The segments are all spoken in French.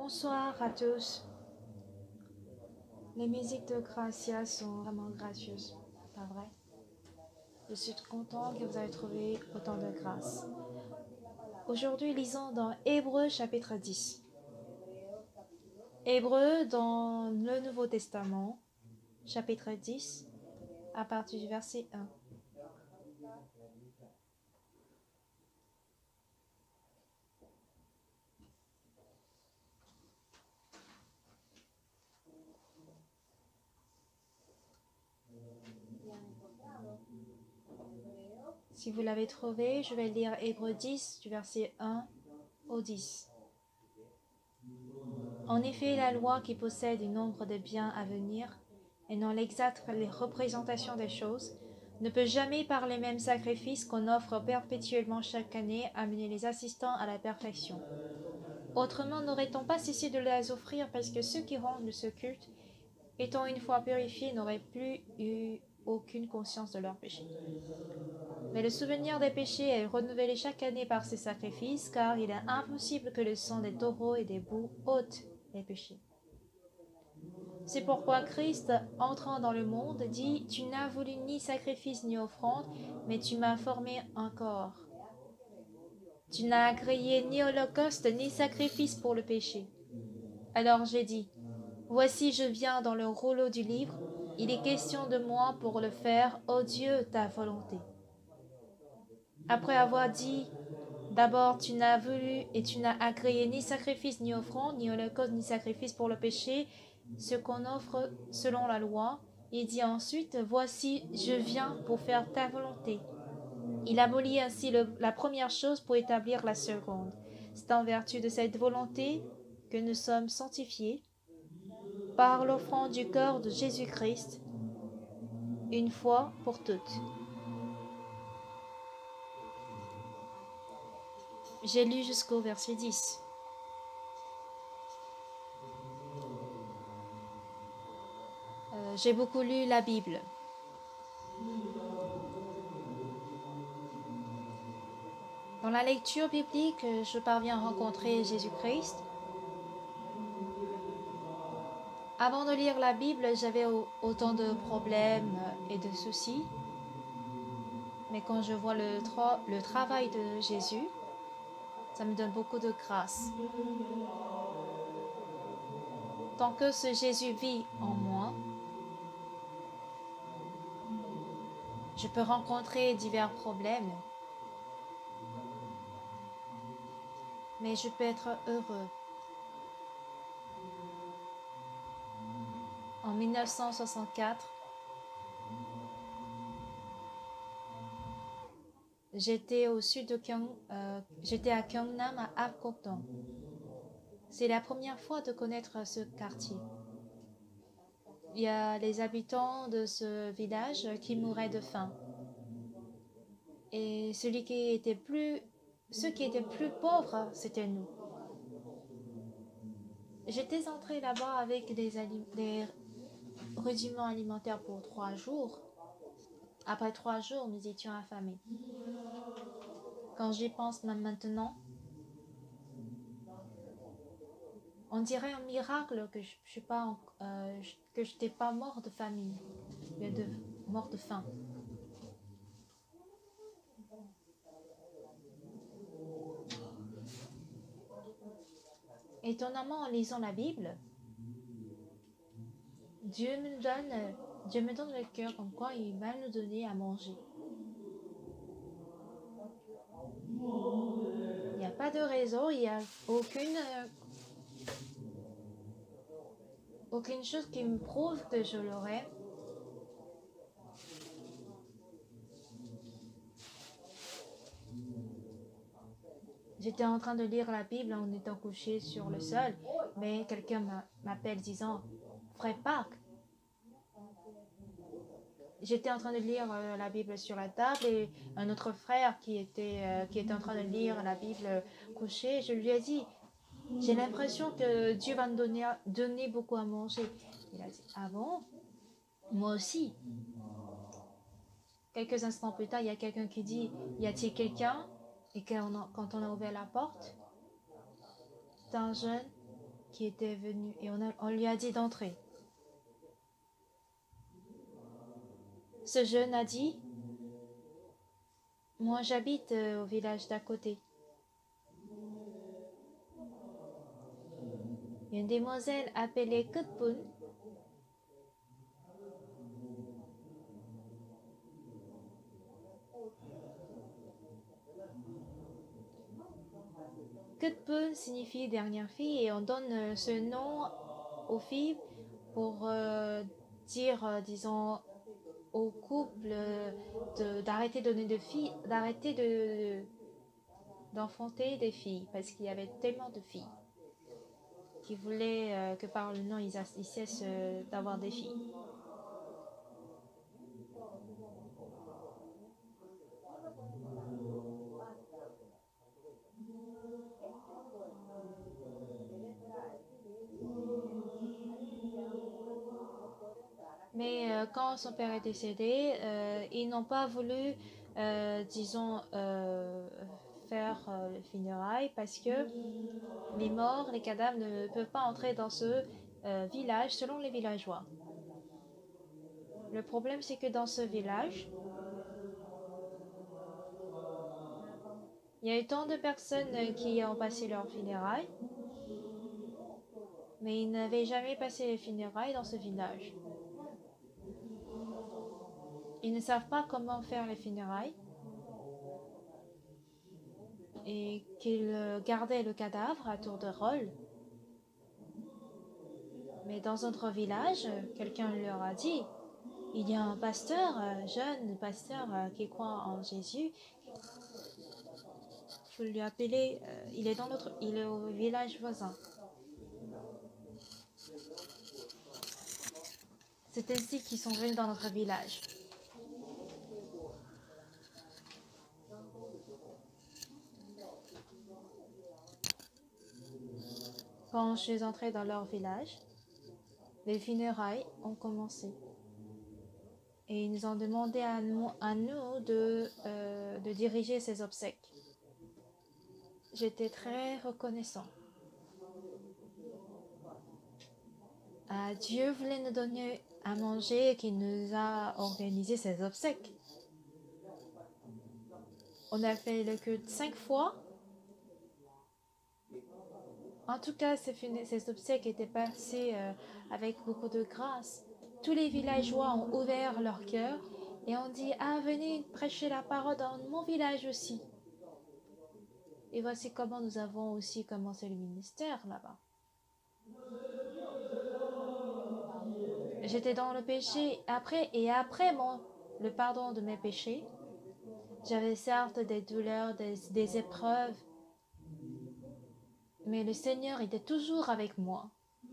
Bonsoir à tous. Les musiques de Gracia sont vraiment gracieuses, pas vrai? Je suis content que vous avez trouvé autant de grâce. Aujourd'hui, lisons dans Hébreux chapitre 10. Hébreux dans le Nouveau Testament, chapitre 10, à partir du verset 1. Si vous l'avez trouvé, je vais lire Hébreux 10, du verset 1 au 10. En effet, la loi qui possède un nombre de biens à venir, et non l'exacte représentation des choses, ne peut jamais par les mêmes sacrifices qu'on offre perpétuellement chaque année amener les assistants à la perfection. Autrement n'aurait-on pas cessé de les offrir parce que ceux qui rendent ce culte, étant une fois purifiés, n'auraient plus eu aucune conscience de leurs péchés. Mais le souvenir des péchés est renouvelé chaque année par ces sacrifices, car il est impossible que le sang des taureaux et des boucs ôte les péchés. C'est pourquoi Christ, entrant dans le monde, dit « Tu n'as voulu ni sacrifice ni offrande, mais tu m'as formé un corps. Tu n'as agréé ni holocauste ni sacrifice pour le péché. » Alors j'ai dit « Voici, je viens dans le rouleau du livre. Il est question de moi pour le faire, ô Dieu, ta volonté. » Après avoir dit « D'abord, tu n'as voulu et tu n'as agréé ni sacrifice ni offrande, ni holocauste ni sacrifice pour le péché, ce qu'on offre selon la loi. » Il dit ensuite « Voici, je viens pour faire ta volonté. » Il abolit ainsi la première chose pour établir la seconde. C'est en vertu de cette volonté que nous sommes sanctifiés par l'offrande du corps de Jésus-Christ, une fois pour toutes. J'ai lu jusqu'au verset 10. J'ai beaucoup lu la Bible. Dans la lecture biblique, je parviens à rencontrer Jésus-Christ. Avant de lire la Bible, j'avais autant de problèmes et de soucis. Mais quand je vois le travail de Jésus, ça me donne beaucoup de grâce. Tant que ce Jésus vit en moi, je peux rencontrer divers problèmes, mais je peux être heureux. En 1964, j'étais au sud de j'étais à Gyeongnam, à Apgujeong. C'est la première fois de connaître ce quartier. Il y a les habitants de ce village qui mouraient de faim. Et ceux qui étaient plus pauvres, c'était nous. J'étais entrée là-bas avec des rudiments alimentaires pour 3 jours. Après 3 jours, nous étions affamés. Quand j'y pense maintenant, on dirait un miracle que je n'étais pas mort de famine, mais mort de faim. Étonnamment, en lisant la Bible, Dieu me donne le cœur comme quoi il va nous donner à manger. Il n'y a pas de raison, il n'y a aucune chose qui me prouve que je l'aurais. J'étais en train de lire la Bible en étant couché sur le sol, mais quelqu'un m'appelle disant « Frère Park ». J'étais en train de lire la Bible sur la table et un autre frère qui était en train de lire la Bible couché, je lui ai dit « J'ai l'impression que Dieu va me donner beaucoup à manger ». Il a dit « Ah bon ? Moi aussi ». Quelques instants plus tard, il y a quelqu'un qui dit « Y a-t-il quelqu'un ?» Et quand on a ouvert la porte, c'est un jeune qui était venu et on lui a dit d'entrer. Ce jeune a dit, moi j'habite au village d'à côté. Une demoiselle appelée Kutpun Kutpun signifie dernière fille et on donne ce nom aux filles pour dire, disons, au couple d'arrêter de donner de filles, d'enfanter des filles parce qu'il y avait tellement de filles qui voulaient que par le nom ils cessent d'avoir des filles. Mais quand son père est décédé, ils n'ont pas voulu, disons, faire le funérailles parce que les morts, les cadavres ne peuvent pas entrer dans ce village selon les villageois. Le problème, c'est que dans ce village, il y a eu tant de personnes qui ont passé leurs funérailles, mais ils n'avaient jamais passé les funérailles dans ce village. Ils ne savent pas comment faire les funérailles et qu'ils gardaient le cadavre à tour de rôle. Mais dans notre village, quelqu'un leur a dit, il y a un pasteur, jeune pasteur qui croit en Jésus. Il faut lui appeler, il est au village voisin. C'est ainsi qu'ils sont venus dans notre village. Quand je suis entrée dans leur village, les funérailles ont commencé. Et ils nous ont demandé à nous de diriger ces obsèques. J'étais très reconnaissant. Dieu voulait nous donner à manger et qu'il nous a organisé ces obsèques. On a fait le culte 5 fois. En tout cas, ces obsèques étaient passées avec beaucoup de grâce. Tous les villageois ont ouvert leur cœur et ont dit « Ah, venez prêcher la parole dans mon village aussi ». Et voici comment nous avons aussi commencé le ministère là-bas. J'étais dans le péché après le pardon de mes péchés. J'avais certes des douleurs, des épreuves, mais le Seigneur était toujours avec moi.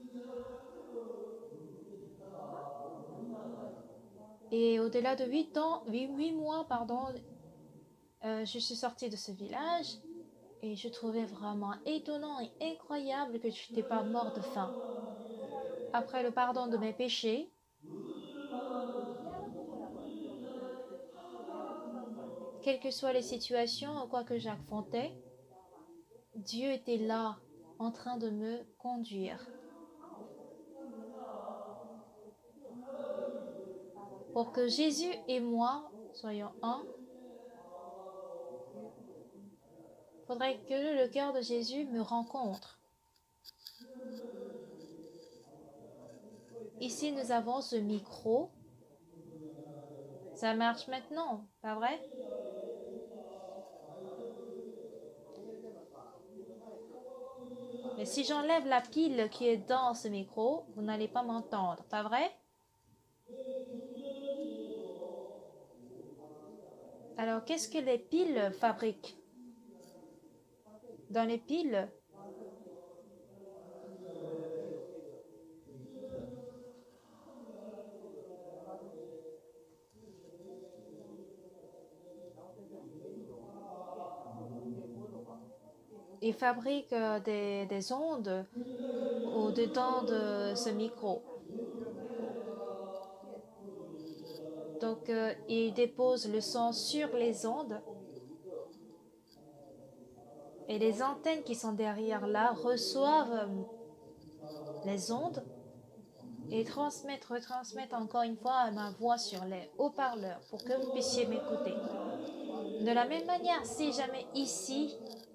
Et au-delà de 8 mois, je suis sortie de ce village et je trouvais vraiment étonnant et incroyable que je n'étais pas mort de faim. Après le pardon de mes péchés, quelles que soient les situations ou quoi que j'affrontais, Dieu était là, en train de me conduire. Pour que Jésus et moi soyons un, il faudrait que le cœur de Jésus me rencontre. Ici, nous avons ce micro. Ça marche maintenant, pas vrai? Mais si j'enlève la pile qui est dans ce micro, vous n'allez pas m'entendre, pas vrai? Alors, qu'est-ce que les piles fabriquent? Dans les piles, ils fabriquent des ondes au-dedans de ce micro. Donc, ils déposent le son sur les ondes et les antennes qui sont derrière là reçoivent les ondes et retransmettre encore une fois ma voix sur les haut-parleurs pour que vous puissiez m'écouter. De la même manière, si jamais ici,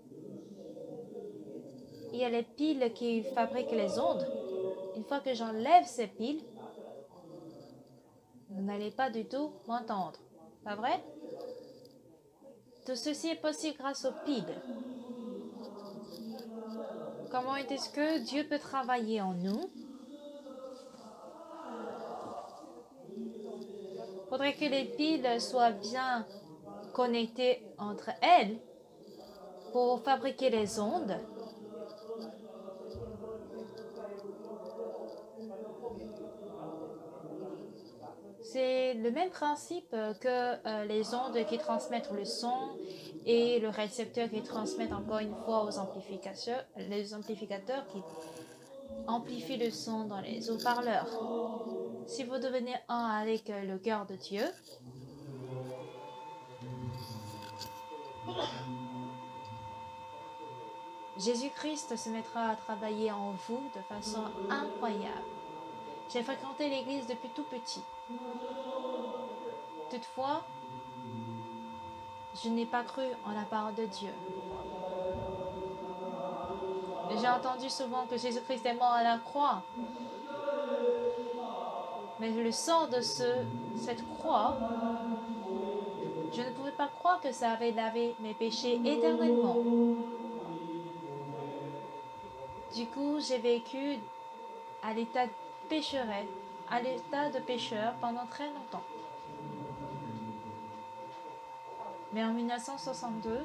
il y a les piles qui fabriquent les ondes, une fois que j'enlève ces piles, vous n'allez pas du tout m'entendre. Pas vrai? Tout ceci est possible grâce aux piles. Comment est-ce que Dieu peut travailler en nous? Il faudrait que les piles soient bien connectées entre elles pour fabriquer les ondes. C'est le même principe que les ondes qui transmettent le son et le récepteur qui transmettent encore une fois aux amplificateurs, les amplificateurs qui amplifient le son dans les haut-parleurs. Si vous devenez un avec le cœur de Dieu, Jésus-Christ se mettra à travailler en vous de façon incroyable. J'ai fréquenté l'église depuis tout petit. Toutefois, je n'ai pas cru en la parole de Dieu. J'ai entendu souvent que Jésus-Christ est mort à la croix. Mais le sang de cette croix, je ne pouvais pas croire que ça avait lavé mes péchés éternellement. Du coup, j'ai vécu à l'état pécheresse, à l'état de pécheur pendant très longtemps. Mais en 1962,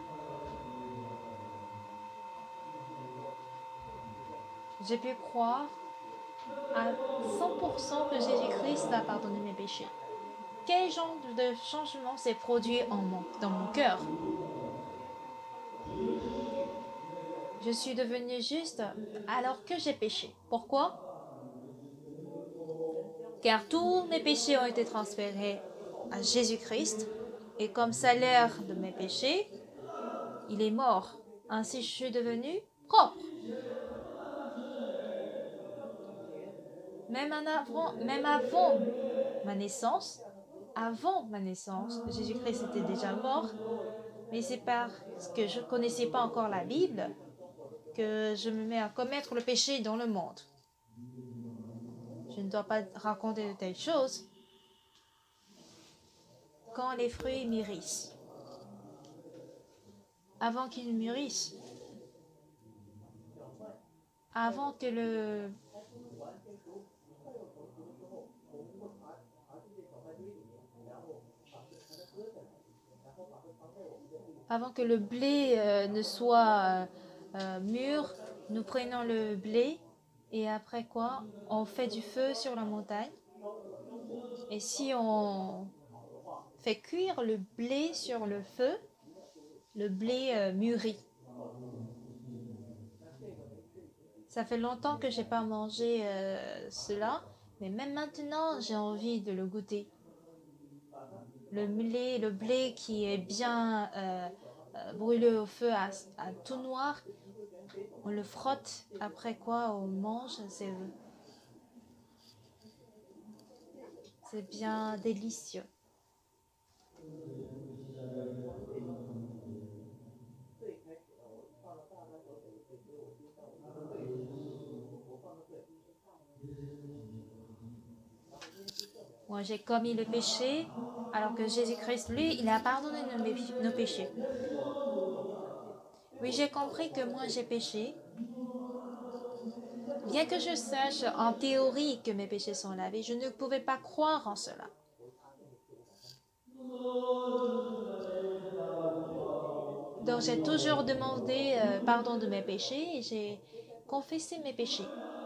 j'ai pu croire à 100% que Jésus-Christ a pardonné mes péchés. Quel genre de changement s'est produit dans mon cœur? Je suis devenue juste alors que j'ai péché. Pourquoi? Car tous mes péchés ont été transférés à Jésus-Christ, et comme salaire de mes péchés, il est mort. Ainsi, je suis devenue propre. Même avant avant ma naissance, Jésus-Christ était déjà mort, mais c'est parce que je ne connaissais pas encore la Bible que je me mets à commettre le péché dans le monde. Je ne dois pas raconter de telles choses. Quand les fruits mûrissent, avant qu'ils mûrissent, avant que le blé ne soit mûr, nous prenons le blé et après quoi, on fait du feu sur la montagne. Et si on fait cuire le blé sur le feu, le blé mûrit. Ça fait longtemps que j'ai pas mangé cela, mais même maintenant, j'ai envie de le goûter. Le blé qui est bien brûlé au feu à tout noir, on le frotte, après quoi on mange, c'est bien délicieux. Moi, j'ai commis le péché, alors que Jésus-Christ, lui, il a pardonné nos péchés. Oui, j'ai compris que moi, j'ai péché. Bien que je sache en théorie que mes péchés sont lavés, je ne pouvais pas croire en cela. Donc, j'ai toujours demandé pardon de mes péchés et j'ai confessé mes péchés.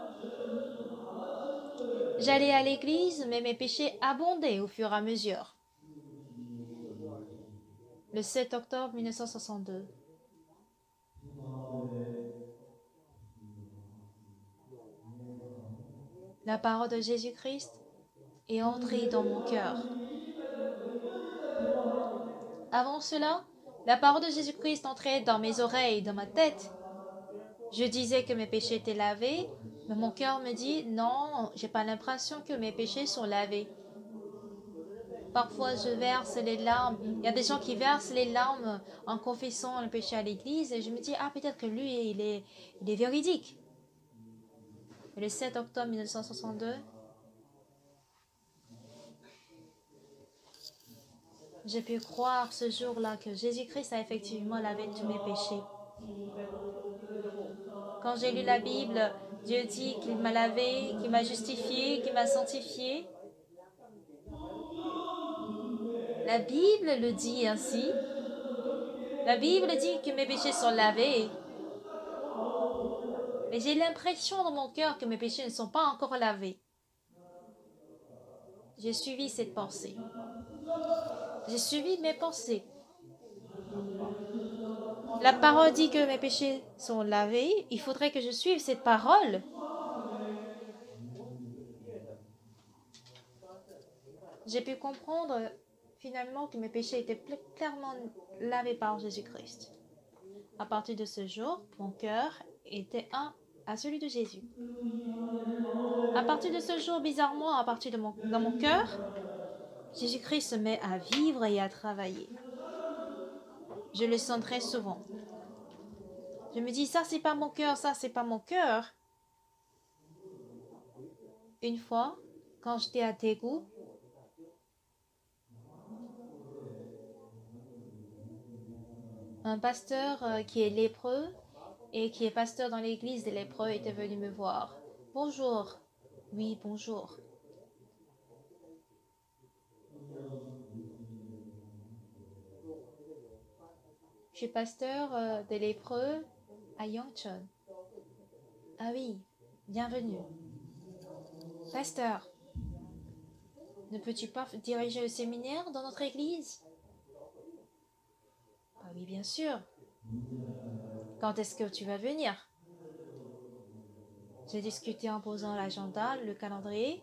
J'allais à l'église, mais mes péchés abondaient au fur et à mesure. Le 7 octobre 1962. La parole de Jésus-Christ est entrée dans mon cœur. Avant cela, la parole de Jésus-Christ entrait dans mes oreilles, dans ma tête. Je disais que mes péchés étaient lavés, Mais mon cœur me dit, non, j'ai pas l'impression que mes péchés sont lavés. Parfois, je verse les larmes. Il y a des gens qui versent les larmes en confessant le péché à l'église. Et je me dis, ah, peut-être que lui, il est véridique. Et le 7 octobre 1962, j'ai pu croire ce jour-là que Jésus-Christ a effectivement lavé tous mes péchés. Quand j'ai lu la Bible, Dieu dit qu'il m'a lavé, qu'il m'a justifié, qu'il m'a sanctifié. La Bible le dit ainsi. La Bible dit que mes péchés sont lavés. Mais j'ai l'impression dans mon cœur que mes péchés ne sont pas encore lavés. J'ai suivi cette pensée. J'ai suivi mes pensées. La parole dit que mes péchés sont lavés. Il faudrait que je suive cette parole. J'ai pu comprendre finalement que mes péchés étaient clairement lavés par Jésus-Christ. À partir de ce jour, mon cœur était un à celui de Jésus. À partir de ce jour, bizarrement, dans mon cœur, Jésus-Christ se met à vivre et à travailler. Je le sens très souvent. Je me dis, ça c'est pas mon cœur, ça c'est pas mon cœur. Une fois, quand j'étais à Daegu, un pasteur qui est lépreux et qui est pasteur dans l'église des lépreux était venu me voir. Bonjour. Oui, bonjour. Je suis pasteur des lépreux à Yongchon. Ah oui, bienvenue. Pasteur, ne peux-tu pas diriger le séminaire dans notre église? Ah oui, bien sûr. Quand est-ce que tu vas venir? J'ai discuté en posant l'agenda, le calendrier.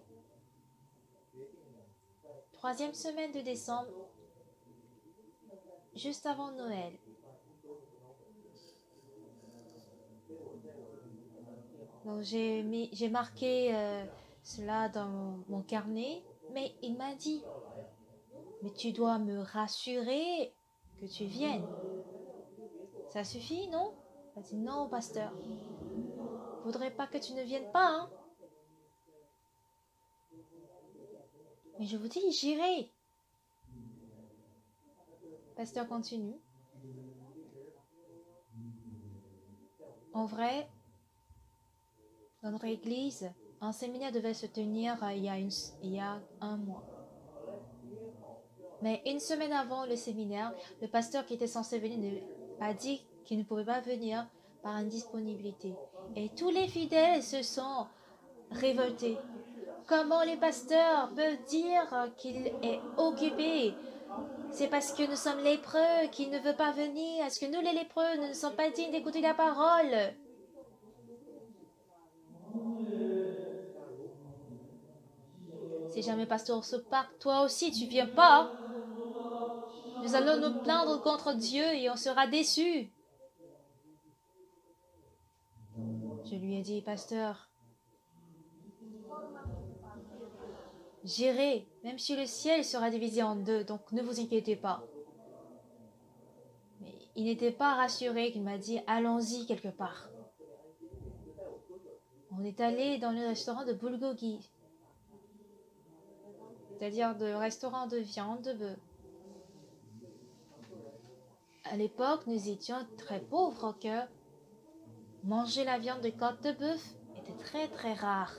3e semaine de décembre, juste avant Noël. Donc j'ai marqué cela dans mon carnet, mais il m'a dit, mais tu dois me rassurer que tu viennes. Ça suffit, non? Il a dit, non, pasteur. Je voudrais pas que tu ne viennes pas, hein? Mais je vous dis, j'irai. Pasteur continue. En vrai, dans notre église, un séminaire devait se tenir il y a un mois. Mais une semaine avant le séminaire, le pasteur qui était censé venir a dit qu'il ne pouvait pas venir par indisponibilité. Et tous les fidèles se sont révoltés. Comment les pasteurs peuvent dire qu'il est occupé? C'est parce que nous sommes lépreux qu'il ne veut pas venir. Est-ce que nous, les lépreux, ne sommes pas dignes d'écouter la parole? Si jamais pasteur se part, toi aussi tu viens pas. Nous allons nous plaindre contre Dieu et on sera déçus. Je lui ai dit, pasteur, j'irai, même si le ciel sera divisé en deux, donc ne vous inquiétez pas. Mais il n'était pas rassuré qu'il m'a dit, allons-y quelque part. On est allé dans le restaurant de Bulgogi, c'est-à-dire le restaurant de viande de bœuf. À l'époque, nous étions très pauvres que manger la viande de côte de bœuf était très très rare.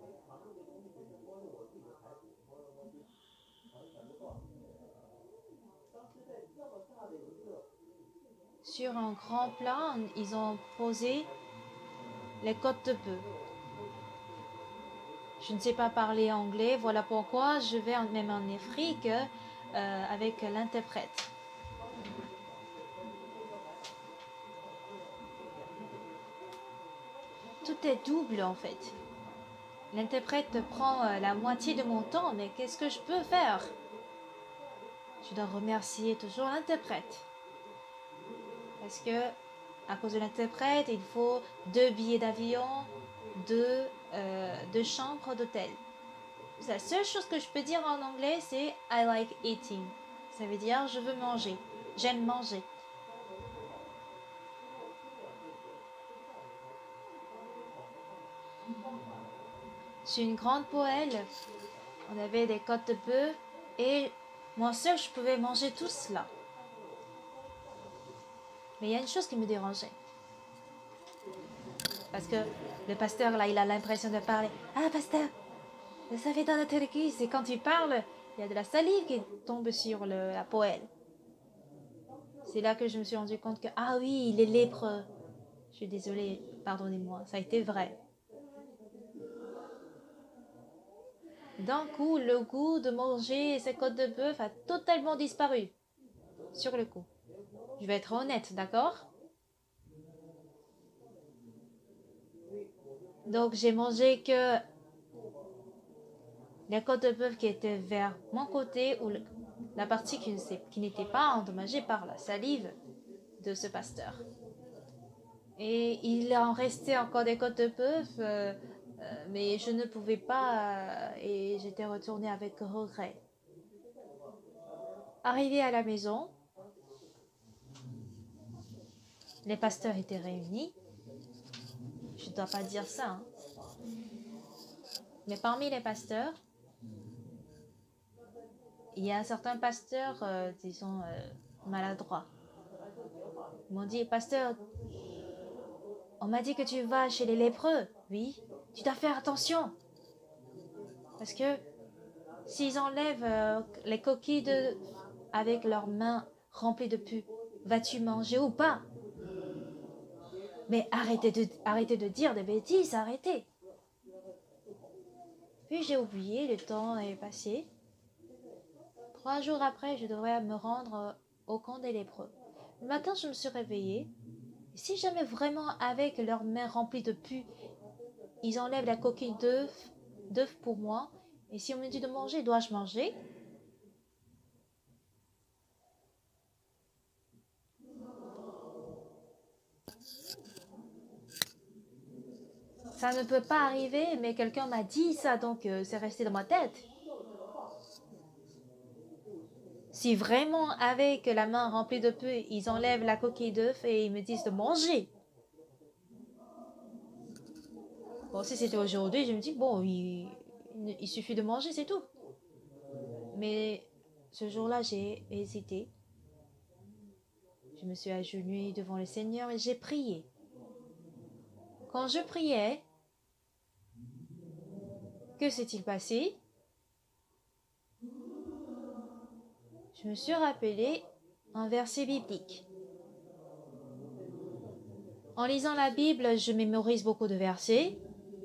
Sur un grand plat, ils ont posé les côtes de bœuf. Je ne sais pas parler anglais, voilà pourquoi je vais même en Afrique avec l'interprète. Tout est double en fait. L'interprète prend la moitié de mon temps, mais qu'est-ce que je peux faire? Je dois remercier toujours l'interprète. Parce que, à cause de l'interprète, il faut 2 billets d'avion, de chambre d'hôtel. La seule chose que je peux dire en anglais, c'est I like eating. Ça veut dire je veux manger. J'aime manger. C'est une grande poêle. On avait des côtes de bœuf et moi seule, je pouvais manger tout cela. Mais il y a une chose qui me dérangeait. Parce que le pasteur, là, il a l'impression de parler. Ah, pasteur, vous savez, dans notre église, c'est quand tu parles, il y a de la salive qui tombe sur la poêle. C'est là que je me suis rendu compte que, ah oui, il est lépreux. Je suis désolée, pardonnez-moi, ça a été vrai. D'un coup, le goût de manger ces côtes de bœuf a totalement disparu. Sur le coup. Je vais être honnête, d'accord? Donc, j'ai mangé que les côtes de bœuf qui étaient vers mon côté ou la partie qui n'était pas endommagée par la salive de ce pasteur. Et il en restait encore des côtes de bœuf, mais je ne pouvais pas et j'étais retournée avec regret. Arrivée à la maison, les pasteurs étaient réunis. Je ne dois pas dire ça, hein. Mais parmi les pasteurs, il y a certains pasteurs, disons, maladroits. Ils m'ont dit, pasteur, on m'a dit que tu vas chez les lépreux. Oui, tu dois faire attention. Parce que s'ils enlèvent les coquilles avec leurs mains remplies de pus, vas-tu manger ou pas? Mais arrêtez de dire des bêtises, arrêtez. Puis j'ai oublié, le temps est passé. 3 jours après, je devrais me rendre au camp des lépreux. Le matin, je me suis réveillée. Et si jamais vraiment avec leurs mains remplies de pus, ils enlèvent la coquille d'œuf pour moi, et si on me dit de manger, dois-je manger? Ça ne peut pas arriver, mais quelqu'un m'a dit ça, donc c'est resté dans ma tête. Si vraiment avec la main remplie de pus, ils enlèvent la coquille d'œuf et ils me disent de manger. Bon, si c'était aujourd'hui, je me dis, bon, il suffit de manger, c'est tout. Mais ce jour-là, j'ai hésité. Je me suis agenouillée devant le Seigneur et j'ai prié. Quand je priais, que s'est-il passé? Je me suis rappelé un verset biblique. En lisant la Bible, je mémorise beaucoup de versets.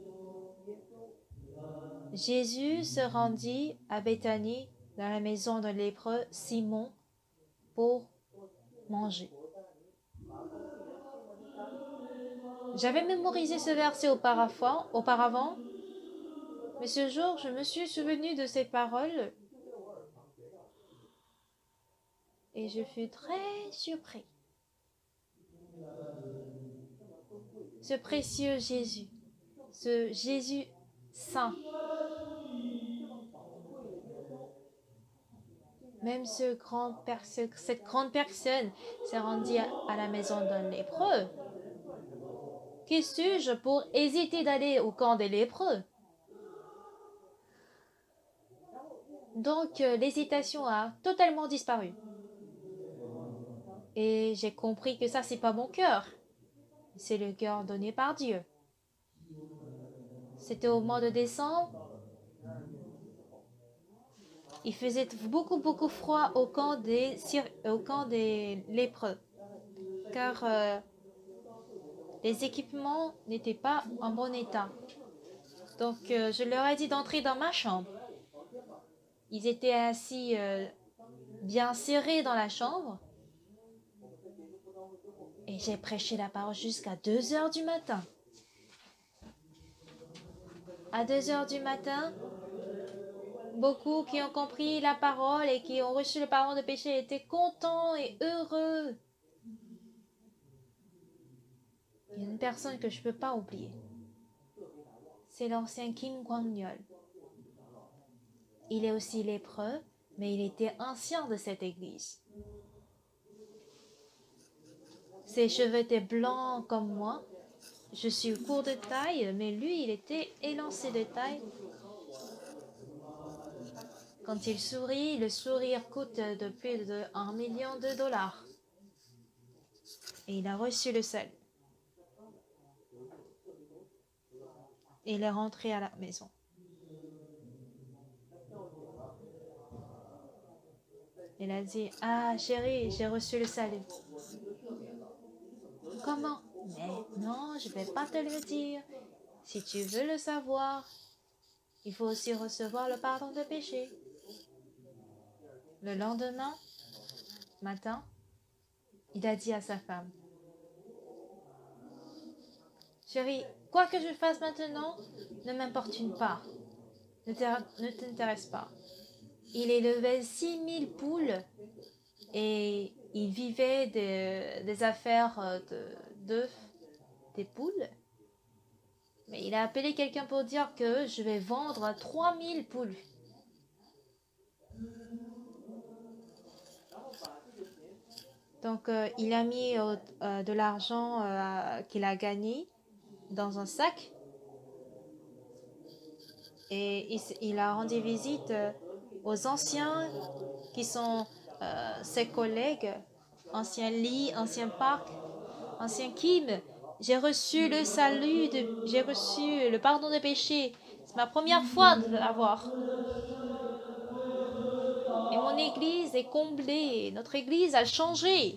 Jésus se rendit à Béthanie, dans la maison d'un lépreux, Simon, pour manger. J'avais mémorisé ce verset auparavant, mais ce jour, je me suis souvenu de ces paroles et je fus très surpris. Ce précieux Jésus, ce Jésus saint, même cette grande personne s'est rendue à la maison d'un lépreux. Qui suis-je pour hésiter d'aller au camp des lépreux? Donc l'hésitation a totalement disparu. Et j'ai compris que ça, c'est pas mon cœur. C'est le cœur donné par Dieu. C'était au mois de décembre. Il faisait beaucoup froid au camp des lépreux. Car les équipements n'étaient pas en bon état. Donc je leur ai dit d'entrer dans ma chambre. Ils étaient assis bien serrés dans la chambre. Et j'ai prêché la parole jusqu'à 2 heures du matin. À 2 heures du matin, beaucoup qui ont compris la parole et qui ont reçu le pardon de péché étaient contents et heureux. Il y a une personne que je ne peux pas oublier. c'est l'ancien Kim Kwang-yeol. Il est aussi lépreux, mais il était ancien de cette église. Ses cheveux étaient blancs comme moi. Je suis court de taille, mais lui, il était élancé de taille. Quand il sourit, le sourire coûte de plus de 1 million de dollars. Et il a reçu le salut. Et il est rentré à la maison. Il a dit, ah chérie, j'ai reçu le salut. Comment? Mais non, je ne vais pas te le dire. Si tu veux le savoir, il faut aussi recevoir le pardon de péché. Le lendemain matin, il a dit à sa femme, chérie, quoi que je fasse maintenant, ne m'importune pas, ne t'intéresse pas. Il élevait 6000 poules et il vivait des affaires d'œufs, des poules. Mais il a appelé quelqu'un pour dire que je vais vendre 3000 poules. Donc, il a mis de l'argent qu'il a gagné dans un sac et il a rendu visite aux anciens qui sont ses collègues, ancien Lee, ancien Park, ancien Kim. J'ai reçu le salut, j'ai reçu le pardon des péchés. C'est ma première fois de l'avoir. Et mon église est comblée. Notre église a changé.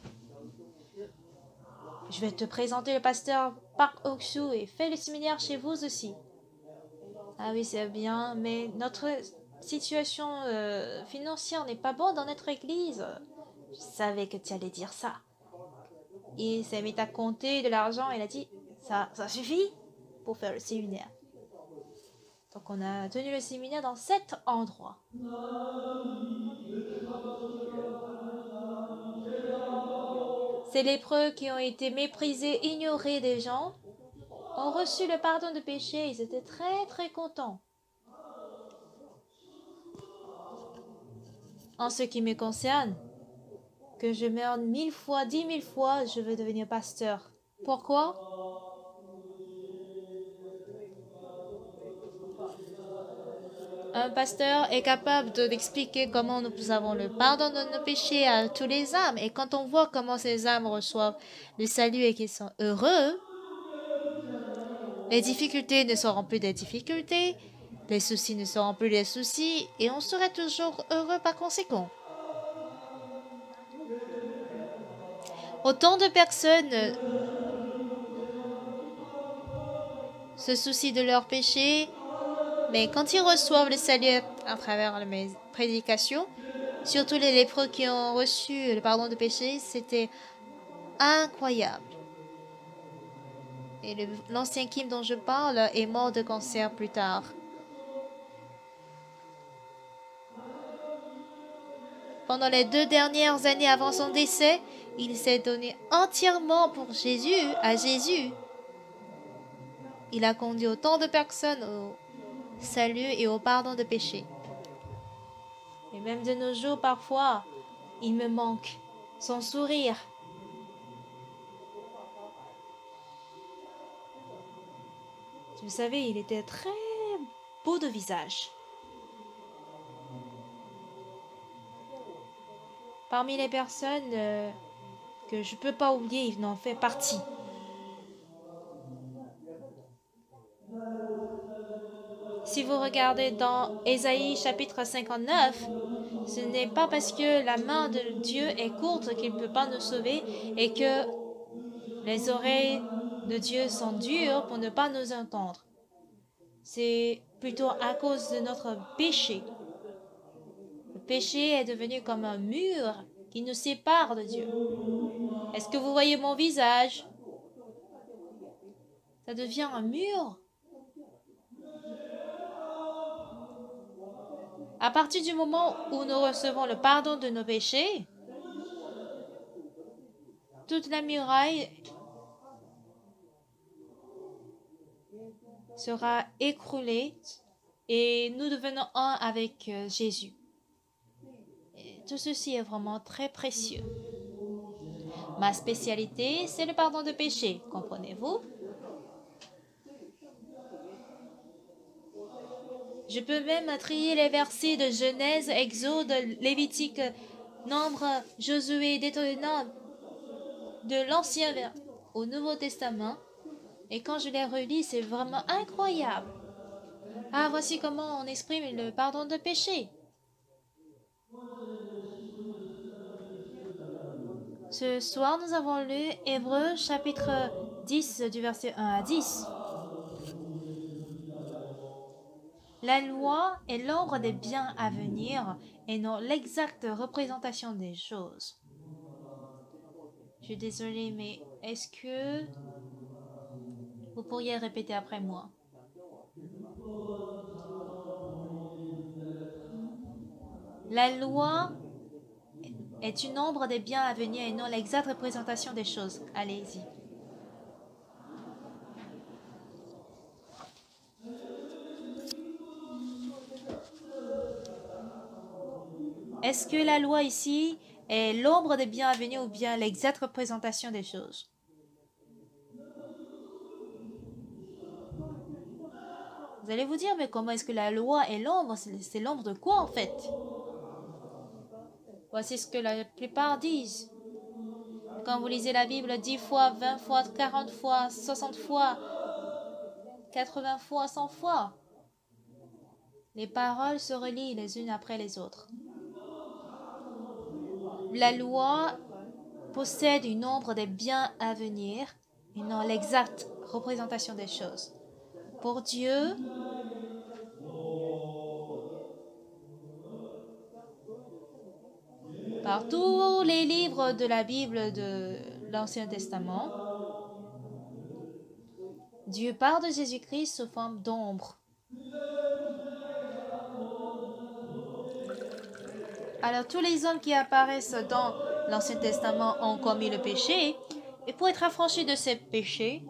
Je vais te présenter le pasteur Park Ok-soo et fais le séminaire chez vous aussi. Ah oui, c'est bien, mais notre situation financière n'est pas bonne dans notre église. Je savais que tu allais dire ça. Il s'est mis à compter de l'argent et il a dit, ça suffit pour faire le séminaire. Donc on a tenu le séminaire dans 7 endroits. Ces lépreux qui ont été méprisés, ignorés des gens, ont reçu le pardon de péché. Ils étaient très très contents. En ce qui me concerne, que je meure 1000 fois, 10 000 fois, je veux devenir pasteur. Pourquoi? Un pasteur est capable d'expliquer comment nous avons le pardon de nos péchés à tous les âmes. Et quand on voit comment ces âmes reçoivent le salut et qu'ils sont heureux, les difficultés ne seront plus des difficultés, les soucis ne seront plus des soucis, et on serait toujours heureux par conséquent. Autant de personnes se soucient de leurs péchés, mais quand ils reçoivent le salut à travers mes prédications, surtout les lépreux qui ont reçu le pardon de péché, c'était incroyable. Et l'ancien Kim dont je parle est mort de cancer plus tard. Pendant les 2 dernières années avant son décès, il s'est donné entièrement pour Jésus, à Jésus. Il a conduit autant de personnes au salut et au pardon de péché. Et même de nos jours, parfois, il me manque son sourire. Vous savez, il était très beau de visage. Parmi les personnes que je ne peux pas oublier, il en fait partie. Si vous regardez dans Ésaïe chapitre 59, ce n'est pas parce que la main de Dieu est courte qu'il ne peut pas nous sauver et que les oreilles de Dieu sont dures pour ne pas nous entendre. C'est plutôt à cause de notre péché. Le péché est devenu comme un mur qui nous sépare de Dieu. Est-ce que vous voyez mon visage? Ça devient un mur. À partir du moment où nous recevons le pardon de nos péchés, toute la muraille sera écroulé et nous devenons un avec Jésus. Et tout ceci est vraiment très précieux. Ma spécialité, c'est le pardon de péché, comprenez-vous? Je peux même trier les versets de Genèse, Exode, Lévitique, Nombre, Josué, Deutéronome, de l'Ancien au Nouveau Testament. Et quand je les relis, c'est vraiment incroyable. Ah, voici comment on exprime le pardon de péché. Ce soir, nous avons lu Hébreux chapitre 10 du verset 1 à 10. La loi est l'ombre des biens à venir et non l'exacte représentation des choses. Je suis désolée, mais est-ce que vous pourriez répéter après moi? La loi est une ombre des biens à venir et non l'exacte représentation des choses. Allez-y. Est-ce que la loi ici est l'ombre des biens à venir ou bien l'exacte représentation des choses? Vous allez vous dire, mais comment est-ce que la loi est l'ombre? C'est l'ombre de quoi en fait? Voici ce que la plupart disent. Quand vous lisez la Bible 10 fois, 20 fois, 40 fois, 60 fois, 80 fois, 100 fois, les paroles se relient les unes après les autres. La loi possède une ombre des biens à venir et non l'exacte représentation des choses. Pour Dieu, par tous les livres de la Bible de l'Ancien Testament, Dieu parle de Jésus-Christ sous forme d'ombre. Alors tous les hommes qui apparaissent dans l'Ancien Testament ont commis le péché, et pour être affranchis de ces péchés,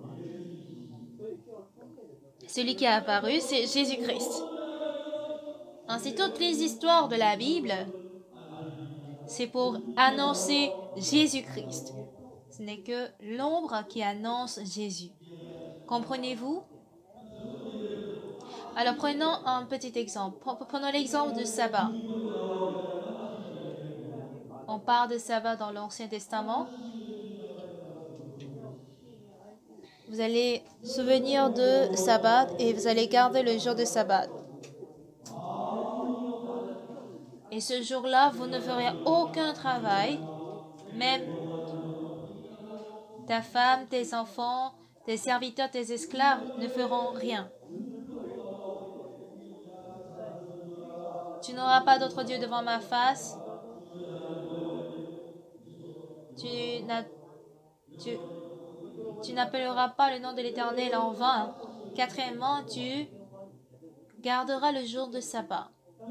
celui qui a apparu, c'est Jésus-Christ. Ainsi, toutes les histoires de la Bible, c'est pour annoncer Jésus-Christ. Ce n'est que l'ombre qui annonce Jésus. Comprenez-vous? Alors prenons un petit exemple. Prenons l'exemple du sabbat. On parle de sabbat dans l'Ancien Testament. Vous allez souvenir de sabbat et vous allez garder le jour de sabbat. Et ce jour-là, vous ne ferez aucun travail, même ta femme, tes enfants, tes serviteurs, tes esclaves ne feront rien. Tu n'auras pas d'autre Dieu devant ma face. Tu n'appelleras pas le nom de l'Éternel en vain. Quatrièmement, tu garderas le jour de sabbat.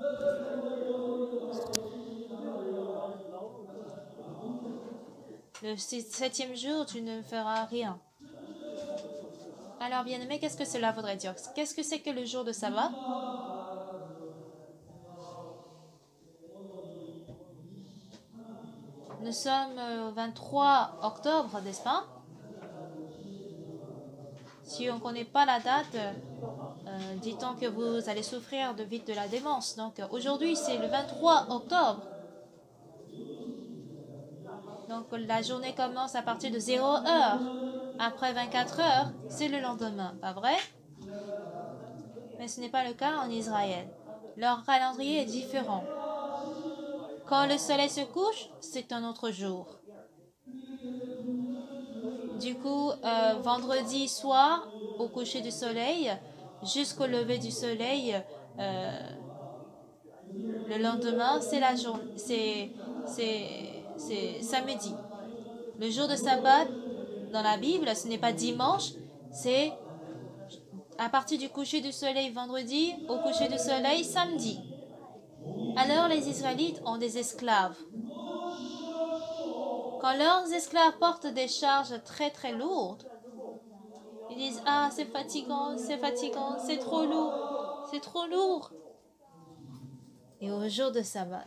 Le septième jour, tu ne feras rien. Alors, bien-aimé, qu'est-ce que cela voudrait dire? Qu'est-ce que c'est que le jour de sabbat? Nous sommes au 23 octobre, n'est-ce pas? Si on ne connaît pas la date, dit-on que vous allez souffrir de vide de la démence. Donc aujourd'hui, c'est le 23 octobre. Donc la journée commence à partir de 0 heure. Après 24 heures, c'est le lendemain, pas vrai? Mais ce n'est pas le cas en Israël. Leur calendrier est différent. Quand le soleil se couche, c'est un autre jour. Du coup, vendredi soir, au coucher du soleil, jusqu'au lever du soleil, le lendemain, c'est la journée, c'est samedi. Le jour de sabbat dans la Bible, ce n'est pas dimanche, c'est à partir du coucher du soleil vendredi au coucher du soleil samedi. Alors les Israélites ont des esclaves. Quand leurs esclaves portent des charges très très lourdes, Ils disent, ah, c'est fatigant, c'est trop lourd, c'est trop lourd. Et au jour de sabbat,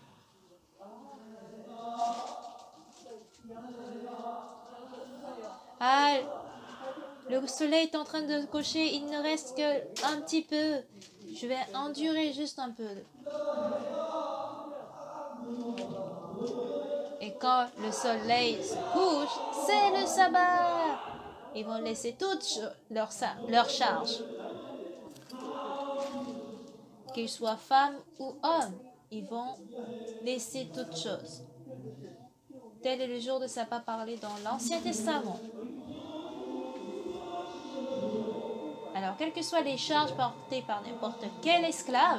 ah, le soleil est en train de se coucher, il ne reste qu'un petit peu. Je vais endurer juste un peu. Et quand le soleil se couche, c'est le sabbat. Ils vont laisser toute leur charge. Qu'ils soient femmes ou hommes, ils vont laisser toute chose. Tel est le jour de sabbat parlé dans l'Ancien Testament. Alors, quelles que soient les charges portées par n'importe quel esclave,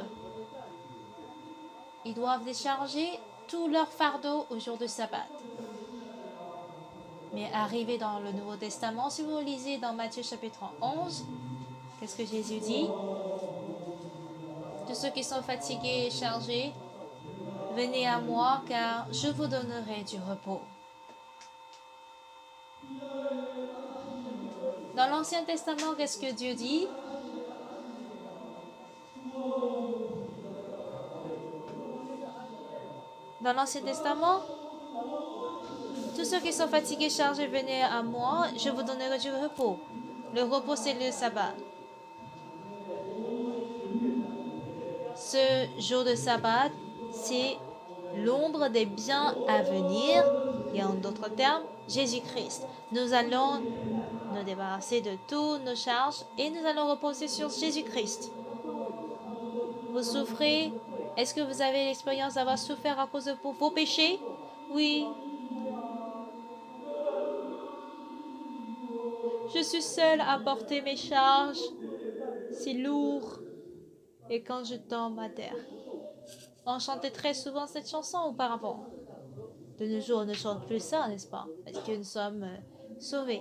ils doivent décharger tout leur fardeau au jour de sabbat. Mais arrivé dans le Nouveau Testament, si vous lisez dans Matthieu chapitre 11, qu'est-ce que Jésus dit? Tous ceux qui sont fatigués et chargés, venez à moi, car je vous donnerai du repos. Dans l'Ancien Testament, qu'est-ce que Dieu dit? Dans l'Ancien Testament, tous ceux qui sont fatigués et chargés, venez à moi, je vous donnerai du repos. Le repos, c'est le sabbat. Ce jour de sabbat, c'est l'ombre des biens à venir, et en d'autres termes, Jésus-Christ. Nous allons nous débarrasser de toutes nos charges et nous allons reposer sur Jésus-Christ. Vous souffrez? Est-ce que vous avez l'expérience d'avoir souffert à cause de vos péchés? Oui. Je suis seule à porter mes charges. C'est lourd. Et quand je tombe à terre. On chantait très souvent cette chanson auparavant. De nos jours, on ne chante plus ça, n'est-ce pas? Parce que nous sommes sauvés.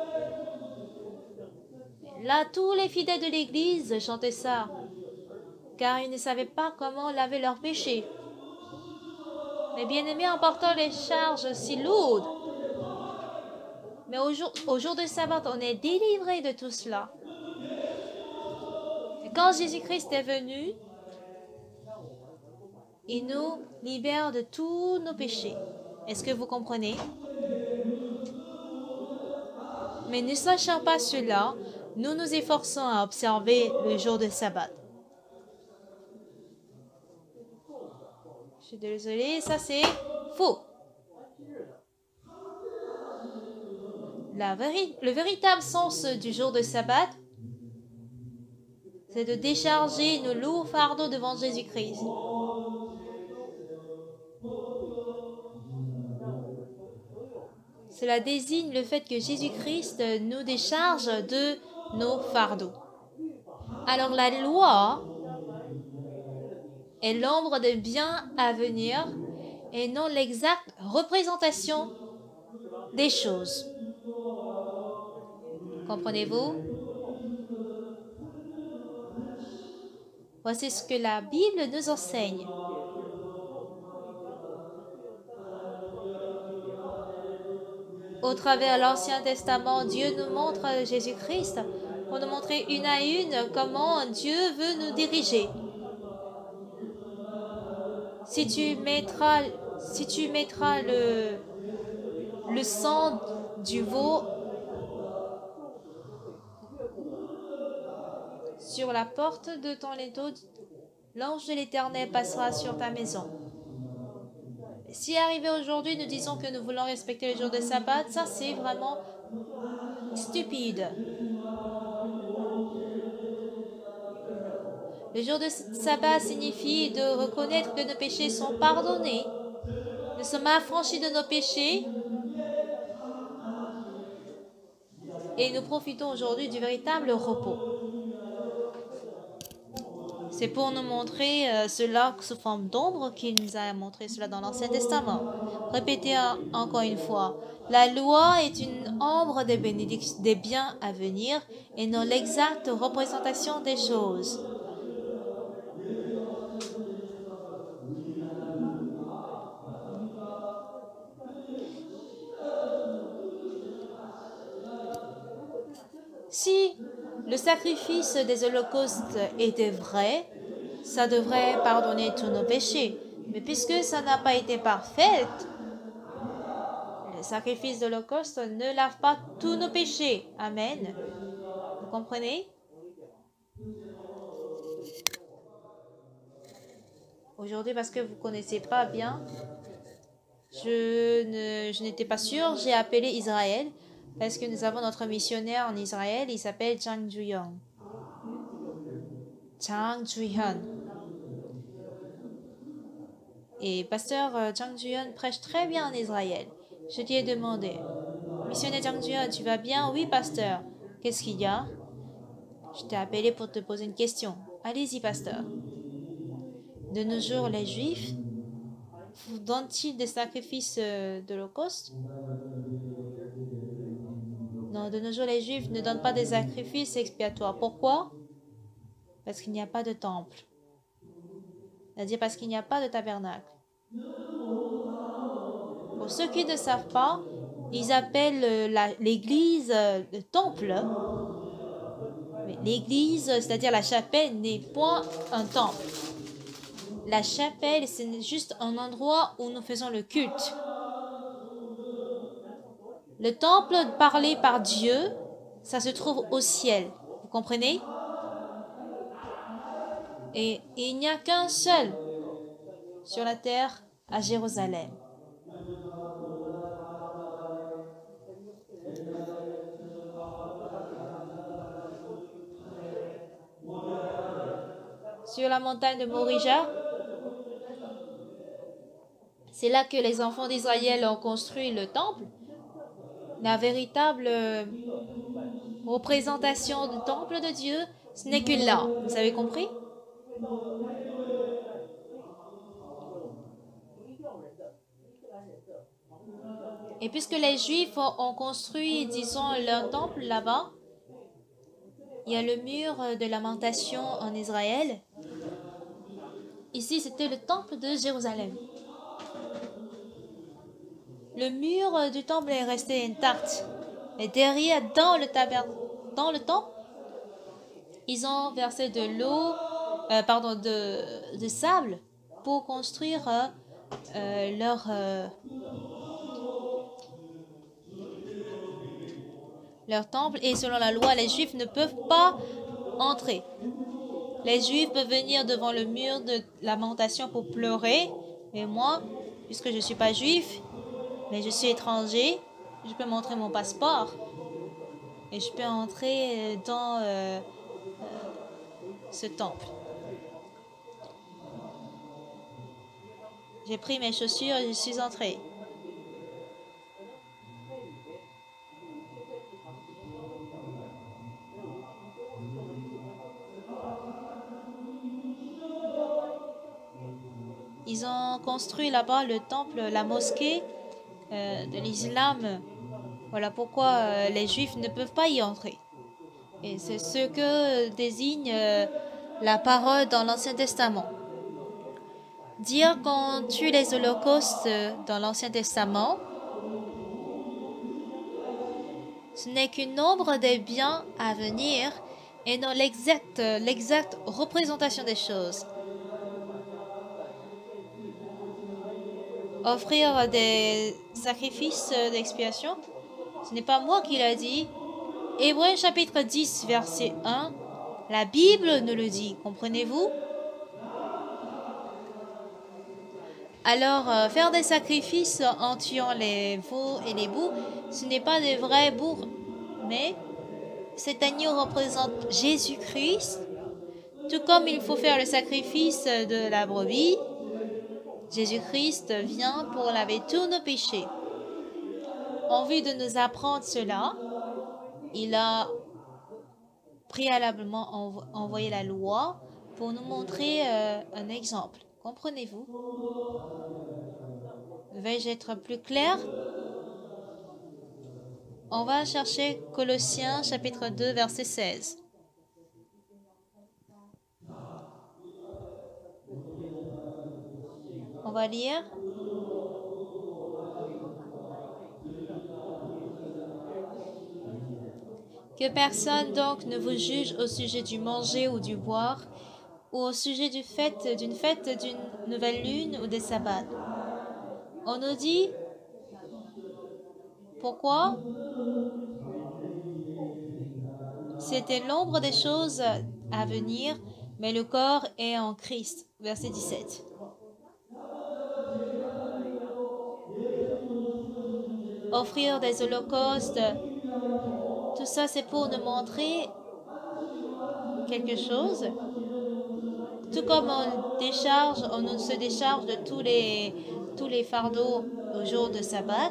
Là, tous les fidèles de l'Église chantaient ça, car ils ne savaient pas comment laver leurs péchés. Mais bien-aimés, en portant les charges si lourdes, mais au jour de sabbat, on est délivré de tout cela. Et quand Jésus-Christ est venu, il nous libère de tous nos péchés. Est-ce que vous comprenez? Mais ne sachant pas cela, nous nous efforçons à observer le jour de sabbat. Je suis désolée, ça c'est faux. Le véritable sens du jour de sabbat, c'est de décharger nos lourds fardeaux devant Jésus-Christ. Cela désigne le fait que Jésus-Christ nous décharge de nos fardeaux. Alors la loi est l'ombre des biens à venir et non l'exacte représentation des choses. Comprenez-vous? Voici ce que la Bible nous enseigne. Au travers de l'Ancien Testament, Dieu nous montre Jésus-Christ pour nous montrer une à une comment Dieu veut nous diriger. Si tu mettras le sang du veau sur la porte de ton étau, l'ange de l'Éternel passera sur ta maison. Si arrivé aujourd'hui, nous disons que nous voulons respecter les jours de sabbat, ça c'est vraiment stupide. Le jour de sabbat signifie de reconnaître que nos péchés sont pardonnés. Nous sommes affranchis de nos péchés et nous profitons aujourd'hui du véritable repos. C'est pour nous montrer cela sous forme d'ombre qu'il nous a montré cela dans l'Ancien Testament. Répétez encore une fois. La loi est une ombre des biens à venir et non l'exacte représentation des choses. sacrifices des holocaustes étaient vrais, ça devrait pardonner tous nos péchés. Mais puisque ça n'a pas été parfait, les sacrifices d'holocauste ne lavent pas tous nos péchés. Amen. Vous comprenez? Aujourd'hui, parce que vous ne connaissez pas bien, je n'étais pas sûre, j'ai appelé Israël, parce que nous avons notre missionnaire en Israël, il s'appelle Chang Ju-young. Chang Ju-hyun. Et pasteur Chang Ju-hyun prêche très bien en Israël. Je lui ai demandé, missionnaire Chang Ju-hyun, tu vas bien? Oui, pasteur. Qu'est-ce qu'il y a? Je t'ai appelé pour te poser une question. Allez-y, pasteur. De nos jours, les Juifs donnent-ils des sacrifices d'Holocauste? Non, de nos jours, les Juifs ne donnent pas des sacrifices expiatoires. Pourquoi? Parce qu'il n'y a pas de temple. C'est-à-dire parce qu'il n'y a pas de tabernacle. Pour ceux qui ne savent pas, ils appellent l'église le temple. Mais l'église, c'est-à-dire la chapelle, n'est point un temple. La chapelle, c'est juste un endroit où nous faisons le culte. Le temple parlé par Dieu, ça se trouve au ciel. Vous comprenez? Et il n'y a qu'un seul sur la terre à Jérusalem. Sur la montagne de Morija, c'est là que les enfants d'Israël ont construit le temple. La véritable représentation du temple de Dieu, ce n'est que là. Vous avez compris? Et puisque les Juifs ont construit, disons, leur temple là-bas, il y a le mur de lamentation en Israël. Ici, c'était le temple de Jérusalem. Le mur du temple est resté intact. Et derrière, dans le temple, ils ont versé de l'eau, de sable pour construire leur temple. Et selon la loi, les Juifs ne peuvent pas entrer. Les Juifs peuvent venir devant le mur de lamentation pour pleurer. Et moi, puisque je ne suis pas juif, mais je suis étranger, je peux montrer mon passeport. Et je peux entrer dans ce temple. J'ai pris mes chaussures et je suis entrée. Ils ont construit là-bas le temple, la mosquée de l'islam. Voilà pourquoi les Juifs ne peuvent pas y entrer. Et c'est ce que désigne la parole dans l'Ancien Testament. Dire qu'on tue les holocaustes dans l'Ancien Testament, ce n'est qu'une ombre des biens à venir et non l'exacte représentation des choses. Offrir des sacrifices d'expiation, ce n'est pas moi qui l'a dit. Hébreux chapitre 10, verset 1, la Bible nous le dit, comprenez-vous? Alors, faire des sacrifices en tuant les veaux et les boucs, ce n'est pas des vrais bourgs, mais cet agneau représente Jésus-Christ, tout comme il faut faire le sacrifice de la brebis. Jésus-Christ vient pour laver tous nos péchés. En vue de nous apprendre cela, il a préalablement envoyé la loi pour nous montrer un exemple. Comprenez-vous? Vais-je être plus clair? On va chercher Colossiens chapitre 2 verset 16. On va lire. Que personne donc ne vous juge au sujet du manger ou du boire, ou au sujet d'une fête, d'une nouvelle lune ou des sabbats. On nous dit pourquoi c'était l'ombre des choses à venir, mais le corps est en Christ. Verset 17. Offrir des holocaustes, tout ça c'est pour nous montrer quelque chose. Tout comme on nous se décharge de tous les fardeaux au jour de sabbat,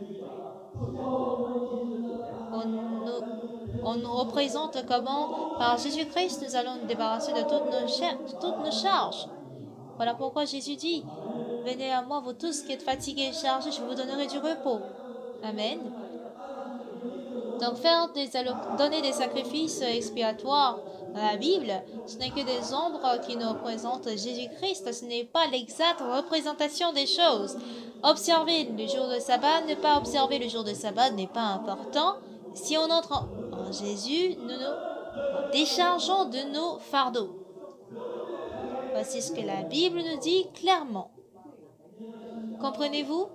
on nous, on nous représente comment par Jésus-Christ nous allons nous débarrasser de toutes nos charges. Voilà pourquoi Jésus dit, venez à moi vous tous qui êtes fatigués et chargés, je vous donnerai du repos. Amen. Donc donner des sacrifices expiatoires dans la Bible, ce n'est que des ombres qui nous représentent Jésus-Christ, ce n'est pas l'exacte représentation des choses. Observer le jour de sabbat, ne pas observer le jour de sabbat n'est pas important. Si on entre en Jésus, nous nous déchargeons de nos fardeaux. Voici ce que la Bible nous dit clairement. Comprenez-vous?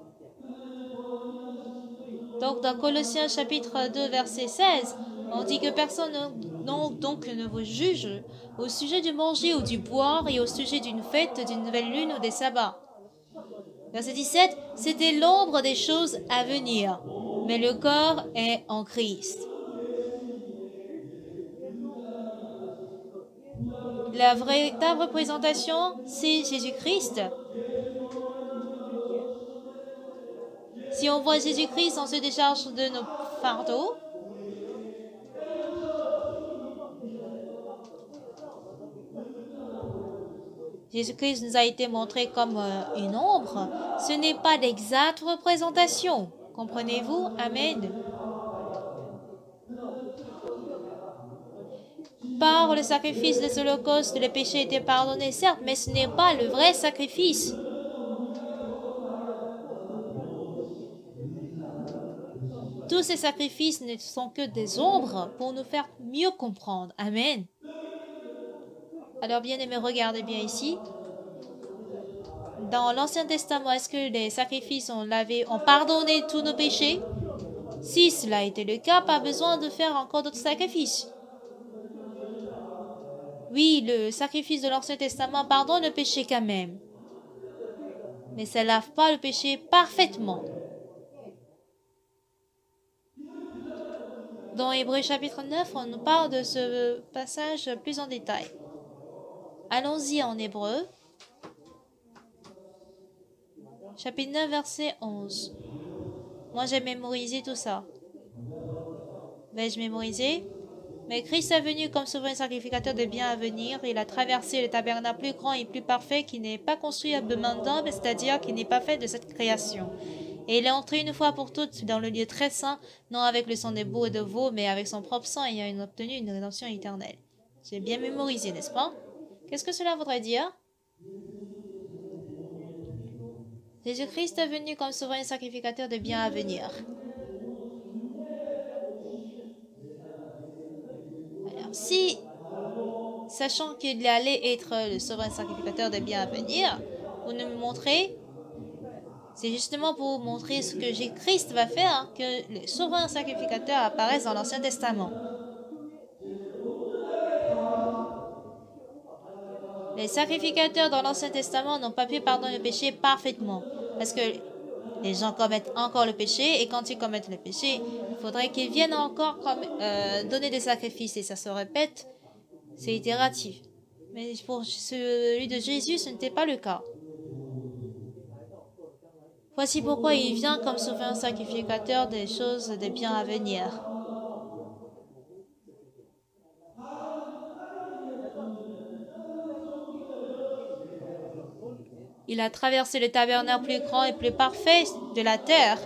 Donc, dans Colossiens chapitre 2, verset 16, on dit que personne donc ne vous juge au sujet du manger ou du boire et au sujet d'une fête, d'une nouvelle lune ou des sabbats. Verset 17, c'était l'ombre des choses à venir, mais le corps est en Christ. La véritable représentation, c'est Jésus-Christ. Si on voit Jésus-Christ, on se décharge de nos fardeaux. Jésus-Christ nous a été montré comme une ombre. Ce n'est pas l'exacte représentation. Comprenez-vous? Amen. Par le sacrifice des holocaustes, les péchés étaient pardonnés, certes, mais ce n'est pas le vrai sacrifice. Tous ces sacrifices ne sont que des ombres pour nous faire mieux comprendre. Amen. Alors, bien aimés, regardez bien ici. Dans l'Ancien Testament, est-ce que les sacrifices ont pardonné tous nos péchés? Si cela a été le cas, pas besoin de faire encore d'autres sacrifices. Oui, le sacrifice de l'Ancien Testament pardonne le péché quand même. Mais ça ne lave pas le péché parfaitement. Dans Hébreux chapitre 9, on nous parle de ce passage plus en détail. Allons-y en Hébreu. Chapitre 9, verset 11. Moi, j'ai mémorisé tout ça. Vais-je mémoriser? Mais Christ est venu comme souverain sacrificateur des biens à venir. Il a traversé le tabernacle plus grand et plus parfait qui n'est pas construit à main d'homme, c'est-à-dire qui n'est pas fait de cette création. Et il est entré une fois pour toutes dans le lieu très saint, non avec le sang des boucs et de veaux, mais avec son propre sang, ayant obtenu une rédemption éternelle. J'ai bien mémorisé, n'est-ce pas? Qu'est-ce que cela voudrait dire? Jésus-Christ est venu comme souverain sacrificateur des biens à venir. Alors, si, sachant qu'il allait être le souverain sacrificateur des biens à venir, vous nous montrez, c'est justement pour vous montrer ce que Christ va faire que le souverain sacrificateur apparaisse dans l'Ancien Testament. Les sacrificateurs dans l'Ancien Testament n'ont pas pu pardonner le péché parfaitement, parce que les gens commettent encore le péché, et quand ils commettent le péché, il faudrait qu'ils viennent encore donner des sacrifices, et ça se répète, c'est itératif. Mais pour celui de Jésus, ce n'était pas le cas. Voici pourquoi il vient comme souverain sacrificateur des choses, des biens à venir. Il a traversé le tabernacle plus grand et plus parfait de la terre.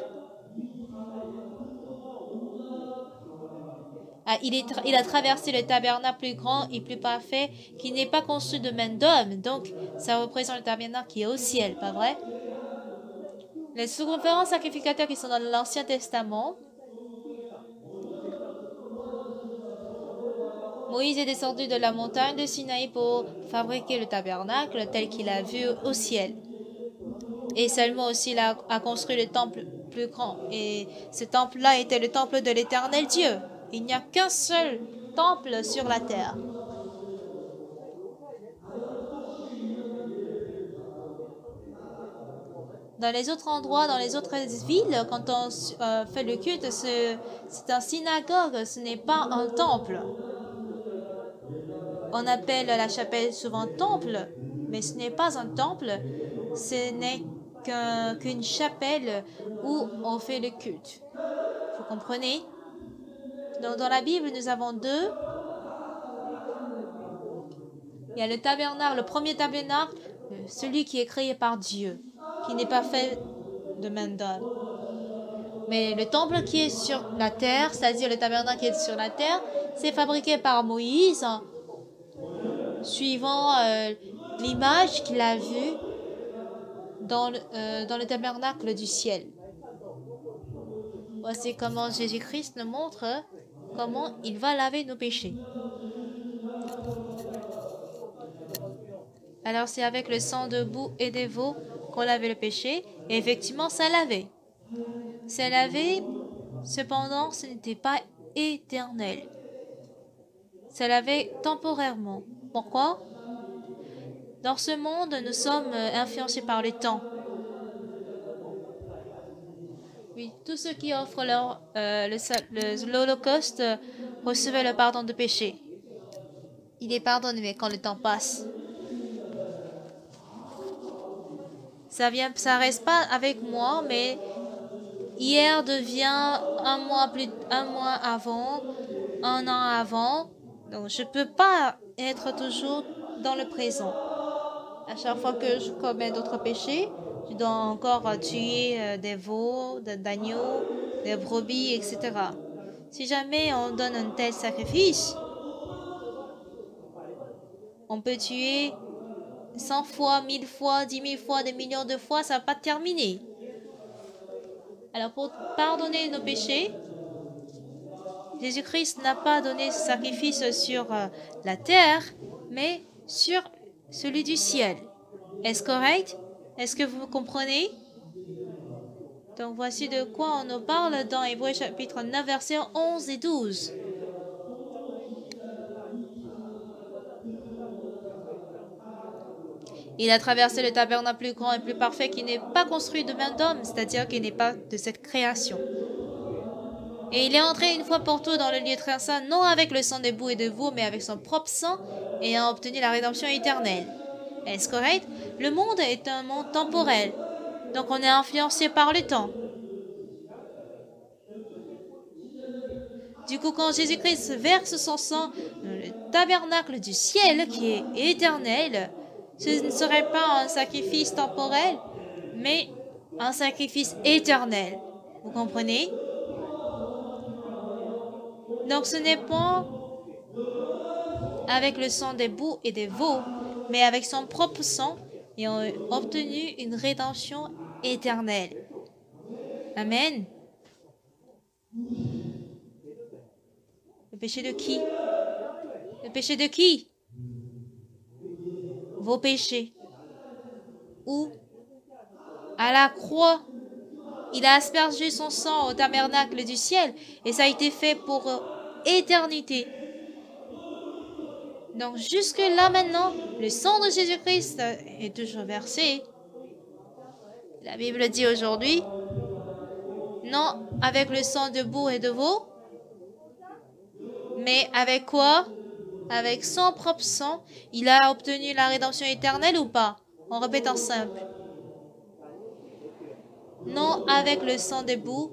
Il a traversé le tabernacle plus grand et plus parfait qui n'est pas construit de main d'homme. Donc, ça représente le tabernacle qui est au ciel, pas vrai? Les souverains sacrificateurs qui sont dans l'Ancien Testament Moïse est descendu de la montagne de Sinaï pour fabriquer le tabernacle tel qu'il a vu au ciel. Et seulement aussi il a construit le temple plus grand. Et ce temple-là était le temple de l'Éternel Dieu. Il n'y a qu'un seul temple sur la terre. Dans les autres endroits, dans les autres villes, quand on fait le culte, c'est un synagogue, ce n'est pas un temple. On appelle la chapelle souvent temple, mais ce n'est pas un temple, ce n'est qu'une chapelle où on fait le culte. Vous comprenez? Donc, dans la Bible, nous avons deux. Il y a le tabernacle, le premier tabernacle, celui qui est créé par Dieu, qui n'est pas fait de main d'homme. Mais le temple qui est sur la terre, c'est-à-dire le tabernacle qui est sur la terre, c'est fabriqué par Moïse, suivant l'image qu'il a vue dans le tabernacle du ciel. Voici comment Jésus-Christ nous montre comment il va laver nos péchés. Alors c'est avec le sang de bouc et des veaux qu'on lavait le péché, et effectivement ça lavait. Ça lavait, cependant ce n'était pas éternel. Ça lavait temporairement. Pourquoi? Dans ce monde, nous sommes influencés par le temps. Oui, tous ceux qui offrent l'Holocauste recevaient le pardon de péché. Il est pardonné quand le temps passe. Ça reste pas avec moi, mais hier devient un mois avant, un an avant. Donc je peux pas être toujours dans le présent. À chaque fois que je commets d'autres péchés, je dois encore tuer des veaux, des agneaux, des brebis, etc. Si jamais on donne un tel sacrifice, on peut tuer 100 fois, 1000 fois, 10 000 fois, des millions de fois, ça va pas terminer. Alors pour pardonner nos péchés, Jésus-Christ n'a pas donné ce sacrifice sur la terre, mais sur celui du ciel. Est-ce correct? Est-ce que vous comprenez? Donc voici de quoi on nous parle dans Hébreux chapitre 9, versets 11 et 12. Il a traversé le tabernacle plus grand et plus parfait qui n'est pas construit de main d'homme, c'est-à-dire qui n'est pas de cette création. Et il est entré une fois pour toutes dans le lieu très saint, non avec le sang des boucs et des veaux, mais avec son propre sang, et a obtenu la rédemption éternelle. Est-ce correct? Le monde est un monde temporel, donc on est influencé par le temps. Du coup, quand Jésus-Christ verse son sang dans le tabernacle du ciel, qui est éternel, ce ne serait pas un sacrifice temporel, mais un sacrifice éternel. Vous comprenez? Donc ce n'est pas avec le sang des boucs et des veaux, mais avec son propre sang, et on a obtenu une rédemption éternelle. Amen. Le péché de qui? Le péché de qui? Vos péchés. Où? À la croix. Il a aspergé son sang au tabernacle du ciel, et ça a été fait pour éternité. Donc jusque là maintenant, le sang de Jésus-Christ est toujours versé. La Bible dit aujourd'hui, non avec le sang de bouc et de veau, mais avec quoi? Avec son propre sang, il a obtenu la rédemption éternelle ou pas? On répète en simple. Non avec le sang des boucs,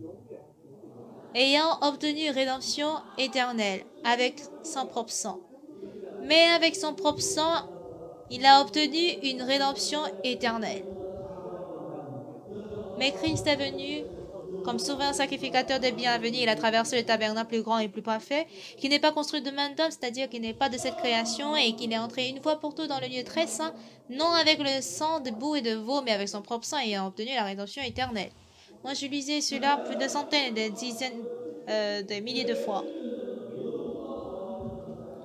ayant obtenu rédemption éternelle avec son propre sang. Mais avec son propre sang, il a obtenu une rédemption éternelle. Mais Christ est venu comme souverain sacrificateur des biens à venir. Il a traversé le tabernacle plus grand et plus parfait, qui n'est pas construit de main d'homme, c'est-à-dire qui n'est pas de cette création, et qu'il est entré une fois pour toutes dans le lieu très saint, non avec le sang de bouc et de veau, mais avec son propre sang, et a obtenu la rédemption éternelle. Moi, je lisais cela plus de centaines, des dizaines, de milliers de fois.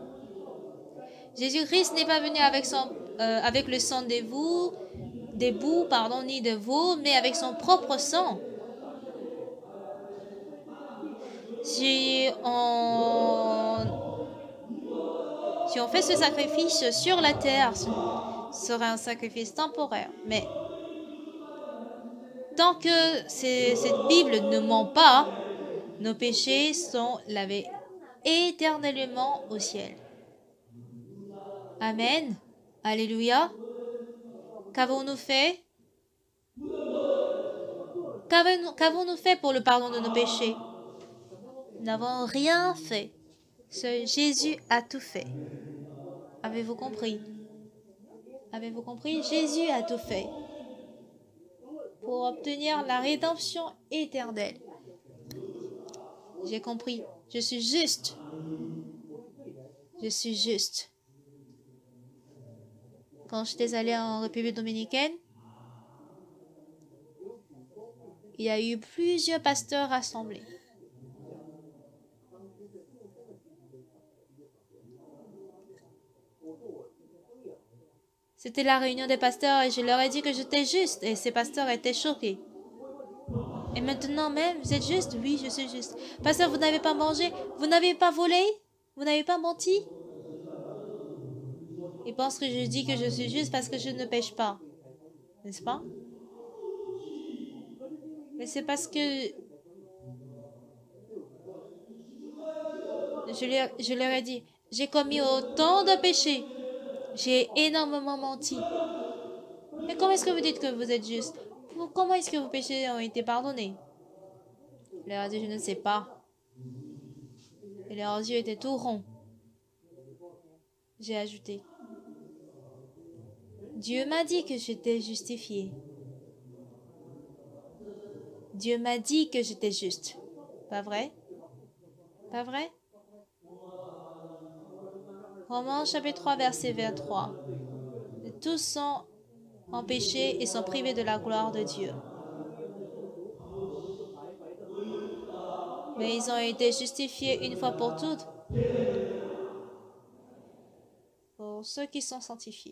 Jésus-Christ n'est pas venu avec le sang des boucs, ni de veaux, mais avec son propre sang. Si on fait ce sacrifice sur la terre, ce serait un sacrifice temporaire. Mais tant que cette Bible ne ment pas, nos péchés sont lavés éternellement au ciel. Amen. Alléluia. Qu'avons-nous fait? Qu'avons-nous fait pour le pardon de nos péchés? Nous n'avons rien fait. Seul Jésus a tout fait. Avez-vous compris? Avez-vous compris? Jésus a tout fait pour obtenir la rédemption éternelle. J'ai compris. Je suis juste. Je suis juste. Quand j'étais allée en République dominicaine, il y a eu plusieurs pasteurs rassemblés. C'était la réunion des pasteurs et je leur ai dit que j'étais juste et ces pasteurs étaient choqués. Et maintenant même, vous êtes juste? Oui, je suis juste. Pasteur, vous n'avez pas mangé? Vous n'avez pas volé? Vous n'avez pas menti? Ils pensent que je dis que je suis juste parce que je ne pêche pas. N'est-ce pas? Mais c'est parce que je leur ai dit, j'ai commis autant de péchés. J'ai énormément menti. Mais comment est-ce que vous dites que vous êtes juste? Comment est-ce que vos péchés ont été pardonnés? Je leur ai dit, je ne sais pas. Et leurs yeux étaient tout ronds. J'ai ajouté, Dieu m'a dit que j'étais justifié. Dieu m'a dit que j'étais juste. Pas vrai? Pas vrai? Romains chapitre 3, verset 23. Tous sont en péché et sont privés de la gloire de Dieu. Mais ils ont été justifiés une fois pour toutes pour ceux qui sont sanctifiés.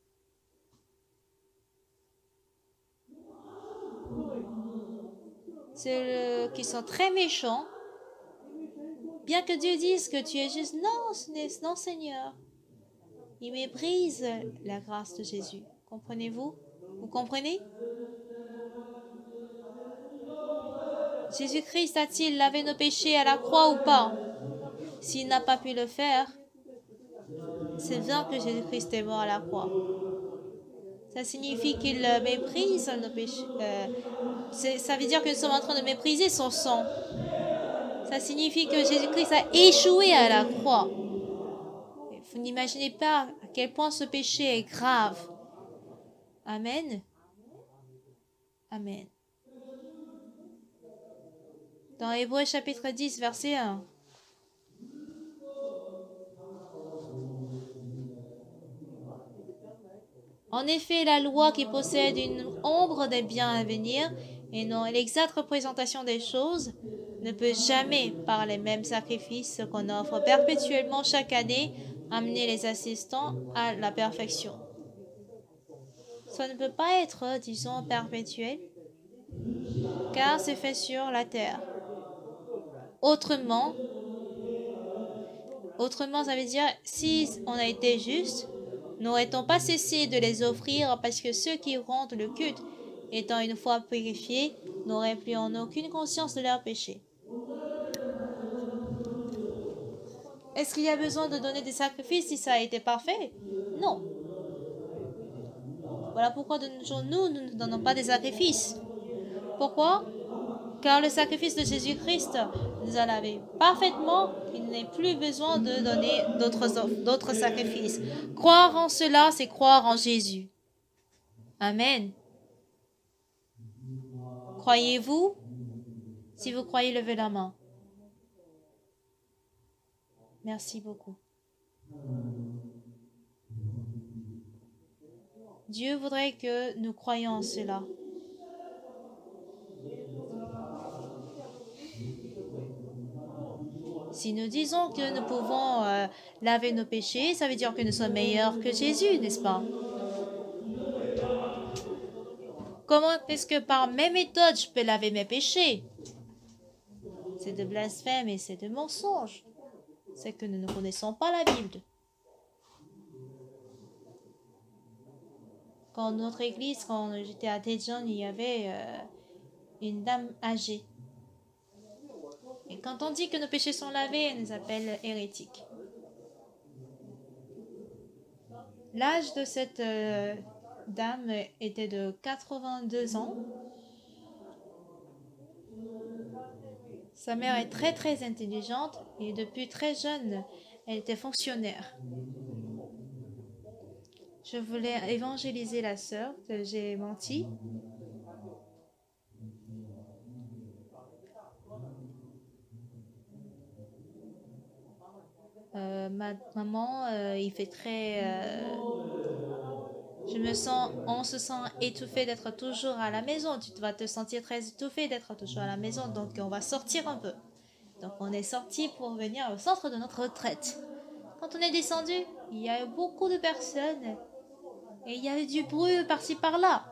Ceux qui sont très méchants, bien que Dieu dise que tu es juste, non Seigneur. Ils méprisent la grâce de Jésus. Comprenez-vous? Vous comprenez? Jésus-Christ a-t-il lavé nos péchés à la croix ou pas? S'il n'a pas pu le faire, c'est bien que Jésus-Christ est mort à la croix. Ça signifie qu'il méprise nos péchés. Ça veut dire que nous sommes en train de mépriser son sang. Ça signifie que Jésus-Christ a échoué à la croix. Vous n'imaginez pas à quel point ce péché est grave. Amen. Amen. Dans Hébreux chapitre 10, verset 1. En effet, la loi qui possède une ombre des biens à venir et non l'exacte représentation des choses ne peut jamais, par les mêmes sacrifices qu'on offre perpétuellement chaque année, amener les assistants à la perfection. Ça ne peut pas être, disons, perpétuel, car c'est fait sur la terre. Autrement, ça veut dire, si on a été juste, n'aurait-on pas cessé de les offrir parce que ceux qui rendent le culte, étant une fois purifiés, n'auraient plus en aucune conscience de leurs péchés? Est-ce qu'il y a besoin de donner des sacrifices si ça a été parfait? Non. Voilà pourquoi de nos jours, nous ne donnons pas des sacrifices. Pourquoi? Car le sacrifice de Jésus-Christ nous a lavé parfaitement. Il n'est plus besoin de donner d'autres sacrifices. Croire en cela, c'est croire en Jésus. Amen. Croyez-vous? Si vous croyez, levez la main. Merci beaucoup. Dieu voudrait que nous croyions en cela. Si nous disons que nous pouvons laver nos péchés, ça veut dire que nous sommes meilleurs que Jésus, n'est-ce pas? Comment est-ce que par mes méthodes je peux laver mes péchés? C'est de blasphème et c'est de mensonge. C'est que nous ne connaissons pas la Bible. Quand notre église, quand j'étais à Daejeon, il y avait une dame âgée. Et quand on dit que nos péchés sont lavés, elle nous appelle hérétiques. L'âge de cette dame était de 82 ans. Sa mère est très très intelligente et depuis très jeune, elle était fonctionnaire. Je voulais évangéliser la sœur, j'ai menti. Ma maman, il fait très... on se sent étouffé d'être toujours à la maison. Tu vas te sentir très étouffé d'être toujours à la maison. Donc on va sortir un peu. Donc on est sorti pour venir au centre de notre retraite. Quand on est descendu, il y a eu beaucoup de personnes. Et il y avait du bruit par-ci par-là.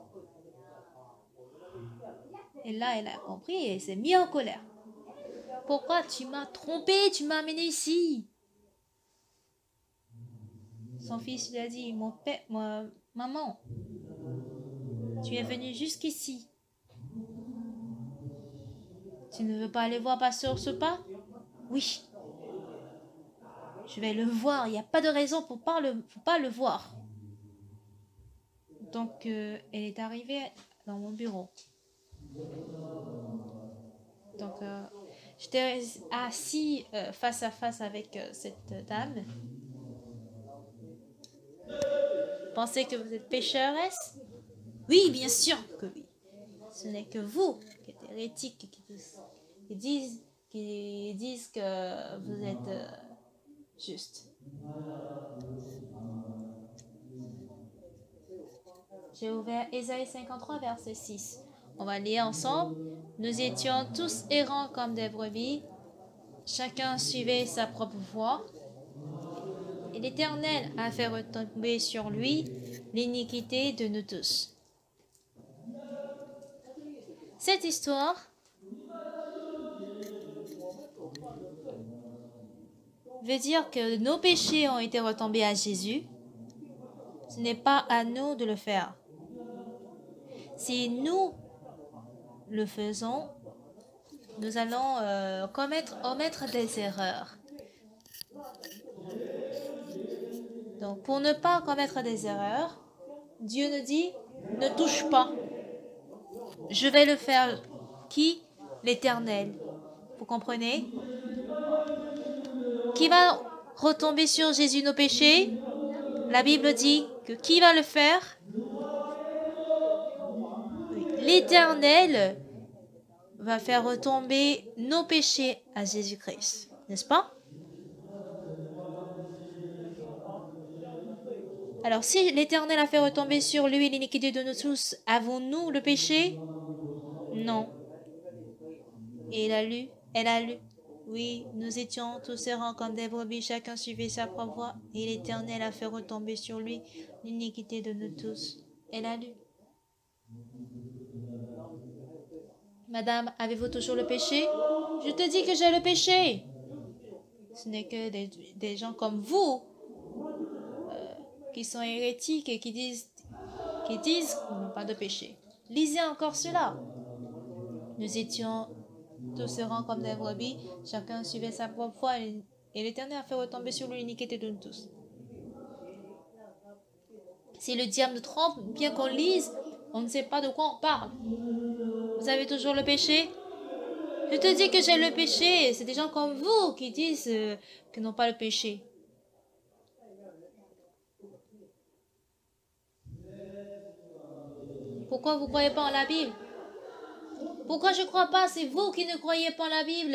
Et là, elle a compris et s'est mise en colère. Pourquoi tu m'as trompé? Tu m'as amené ici. Son fils lui a dit, maman, tu es venu jusqu'ici. Tu ne veux pas aller voir Pasteur Sopa? Oui. Je vais le voir. Il n'y a pas de raison pour pas le voir. Donc, elle est arrivée dans mon bureau. Donc, j'étais assis face à face avec cette dame. Pensez que vous êtes pécheresse? Oui, bien sûr que oui. Ce n'est que vous qui êtes hérétiques, qui disent que vous êtes juste. J'ai ouvert Ésaïe 53, verset 6. On va lire ensemble. Nous étions tous errants comme des brebis. Chacun suivait sa propre voie. Et l'Éternel a fait retomber sur lui l'iniquité de nous tous. Cette histoire veut dire que nos péchés ont été retombés à Jésus. Ce n'est pas à nous de le faire. Si nous le faisons, nous allons omettre des erreurs. Donc, pour ne pas commettre des erreurs, Dieu nous dit, ne touche pas. Je vais le faire. Qui? L'Éternel. Vous comprenez? Qui va retomber sur Jésus nos péchés? La Bible dit que qui va le faire? L'Éternel va faire retomber nos péchés à Jésus-Christ. N'est-ce pas? Alors, si l'Éternel a fait retomber sur lui l'iniquité de nous tous, avons-nous le péché? Non. Et elle a lu. Oui, nous étions tous errants comme des brebis, chacun suivait sa propre voie, et l'Éternel a fait retomber sur lui l'iniquité de nous tous. Elle a lu. Madame, avez-vous toujours le péché? Je te dis que j'ai le péché. Ce n'est que des gens comme vous qui sont hérétiques et qui disent qu'ils n'ont pas de péché. Lisez encore cela. Nous étions tous errants comme des brebis, chacun suivait sa propre voie et l'Éternel a fait retomber sur lui l'iniquité de nous tous. Si le diable nous trompe, bien qu'on lise, on ne sait pas de quoi on parle. Vous avez toujours le péché? Je te dis que j'ai le péché. C'est des gens comme vous qui disent qu'ils n'ont pas le péché. Pourquoi vous ne croyez pas en la Bible? Pourquoi je ne crois pas? C'est vous qui ne croyez pas en la Bible.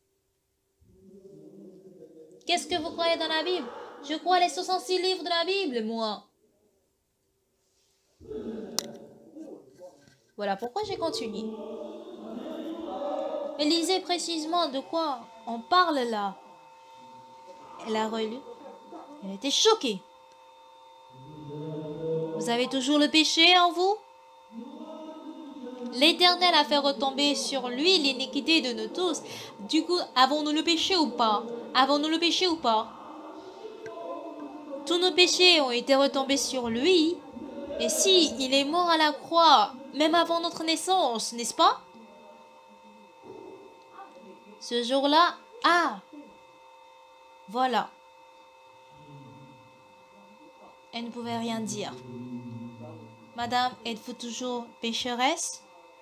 Qu'est-ce que vous croyez dans la Bible? Je crois les 66 livres de la Bible, moi. Voilà pourquoi j'ai continué. Mais lisez précisément de quoi on parle là. Elle a relu. Elle était choquée. Vous avez toujours le péché en vous? L'Éternel a fait retomber sur lui l'iniquité de nous tous. Du coup, avons-nous le péché ou pas? Avons-nous le péché ou pas? Tous nos péchés ont été retombés sur lui. Et si il est mort à la croix, même avant notre naissance, n'est-ce pas? Ce jour-là, voilà. Elle ne pouvait rien dire. Madame, êtes-vous toujours pécheresse?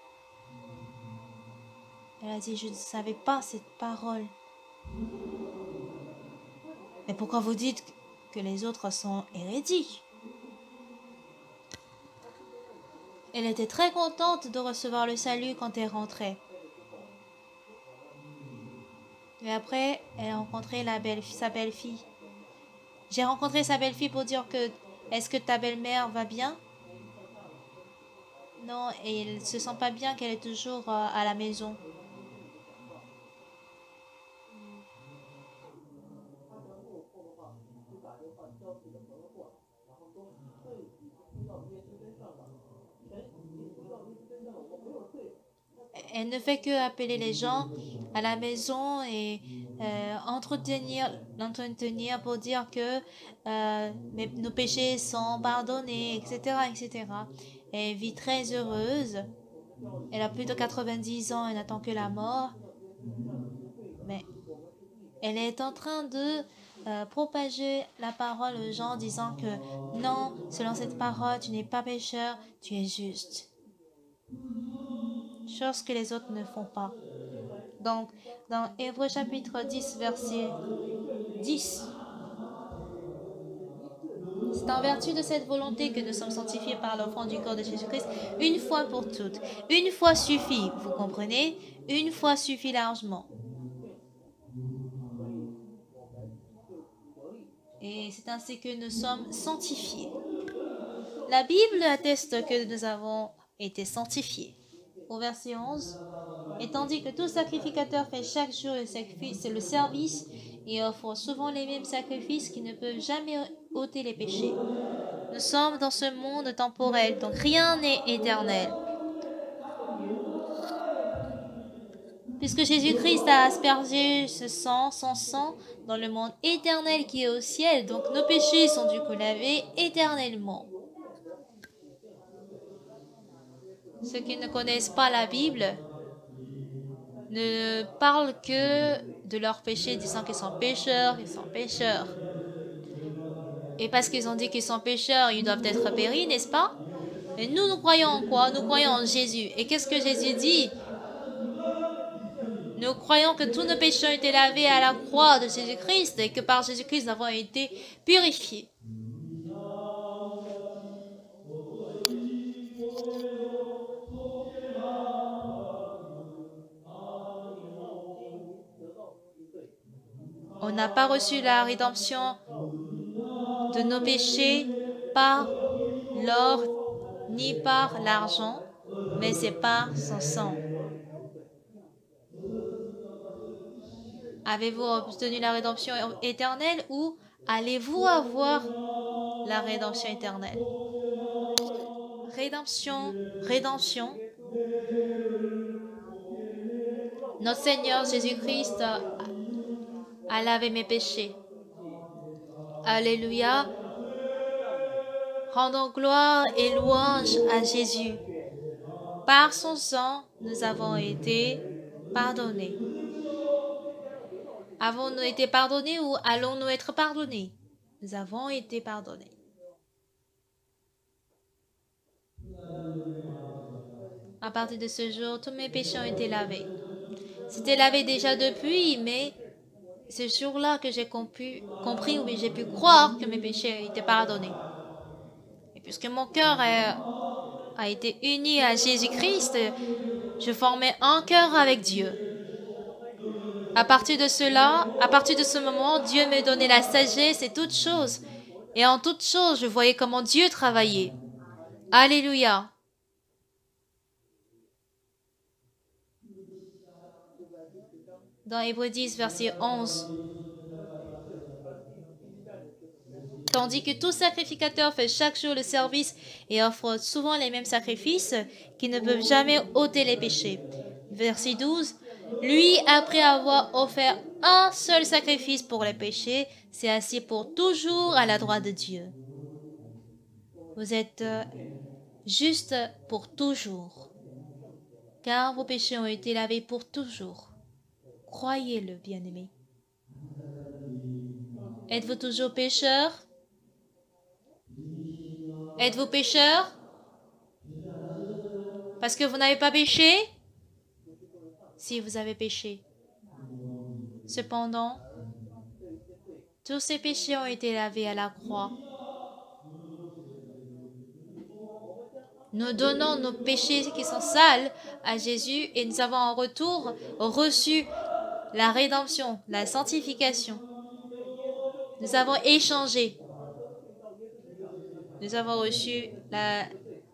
Elle a dit, je ne savais pas cette parole. Mais pourquoi vous dites que les autres sont hérétiques? Elle était très contente de recevoir le salut quand elle rentrait. Et après, elle a rencontré sa belle-fille. J'ai rencontré sa belle-fille pour dire que est-ce que ta belle-mère va bien? Non, et elle se sent pas bien qu'elle est toujours à la maison. Elle ne fait que appeler les gens à la maison et l'entretenir pour dire que nos péchés sont pardonnés, etc., etc. Elle vit très heureuse. Elle a plus de 90 ans, elle n'attend que la mort. Mais elle est en train de propager la parole aux gens, disant que non, selon cette parole, tu n'es pas pécheur, tu es juste. Chose que les autres ne font pas. Donc, dans Hébreux chapitre 10, verset 10, c'est en vertu de cette volonté que nous sommes sanctifiés par l'offrande du corps de Jésus-Christ une fois pour toutes. Une fois suffit, vous comprenez? Une fois suffit largement. Et c'est ainsi que nous sommes sanctifiés. La Bible atteste que nous avons été sanctifiés. Au verset 11, et tandis que tout sacrificateur fait chaque jour le service et offre souvent les mêmes sacrifices qui ne peuvent jamais ôter les péchés. Nous sommes dans ce monde temporel, donc rien n'est éternel. Puisque Jésus-Christ a aspergé son sang, dans le monde éternel qui est au ciel, donc nos péchés sont du coup lavés éternellement. Ceux qui ne connaissent pas la Bible ne parlent que de leurs péchés, disant qu'ils sont pécheurs, ils sont pécheurs. Et parce qu'ils ont dit qu'ils sont pécheurs, ils doivent être péris, n'est-ce pas? Mais nous croyons en quoi? Nous croyons en Jésus. Et qu'est-ce que Jésus dit? Nous croyons que tous nos péchés ont été lavés à la croix de Jésus-Christ et que par Jésus-Christ nous avons été purifiés. On n'a pas reçu la rédemption de nos péchés par l'or ni par l'argent, mais c'est par son sang. Avez-vous obtenu la rédemption éternelle ou allez-vous avoir la rédemption éternelle? Rédemption, rédemption. Notre Seigneur Jésus-Christ a lavé mes péchés. Alléluia. Rendons gloire et louange à Jésus. Par son sang, nous avons été pardonnés. Avons-nous été pardonnés ou allons-nous être pardonnés? Nous avons été pardonnés. À partir de ce jour, tous mes péchés ont été lavés. C'était lavé déjà depuis, mais c'est ce jour-là que j'ai compris, oui, j'ai pu croire que mes péchés étaient pardonnés. Et puisque mon cœur a été uni à Jésus-Christ, je formais un cœur avec Dieu. À partir de cela, à partir de ce moment, Dieu me donnait la sagesse et toutes choses. Et en toutes choses, je voyais comment Dieu travaillait. Alléluia. dans Hébreux 10, verset 11. Tandis que tout sacrificateur fait chaque jour le service et offre souvent les mêmes sacrifices qui ne peuvent jamais ôter les péchés. Verset 12. Lui, après avoir offert un seul sacrifice pour les péchés, s'est assis pour toujours à la droite de Dieu. Vous êtes juste pour toujours, car vos péchés ont été lavés pour toujours. Croyez-le, bien-aimé. Êtes-vous toujours pécheur? Êtes-vous pécheur? Parce que vous n'avez pas péché? Si vous avez péché. Cependant, tous ces péchés ont été lavés à la croix. Nous donnons nos péchés qui sont sales à Jésus et nous avons en retour reçu la rédemption, la sanctification. Nous avons échangé. Nous avons reçu la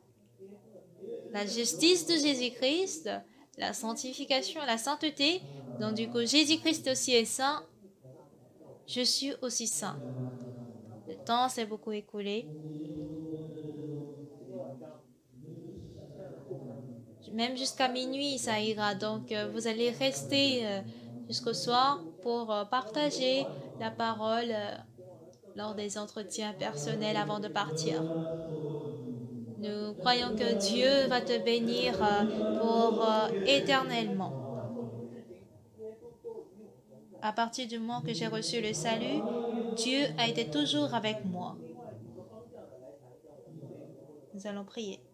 justice de Jésus-Christ, la sanctification, la sainteté. Donc du coup, Jésus-Christ aussi est saint. Je suis aussi saint. Le temps s'est beaucoup écoulé. Même jusqu'à minuit, ça ira. Donc, vous allez rester jusqu'au soir pour partager la parole lors des entretiens personnels avant de partir. Nous croyons que Dieu va te bénir pour éternellement. À partir du moment que j'ai reçu le salut, Dieu a été toujours avec moi. Nous allons prier.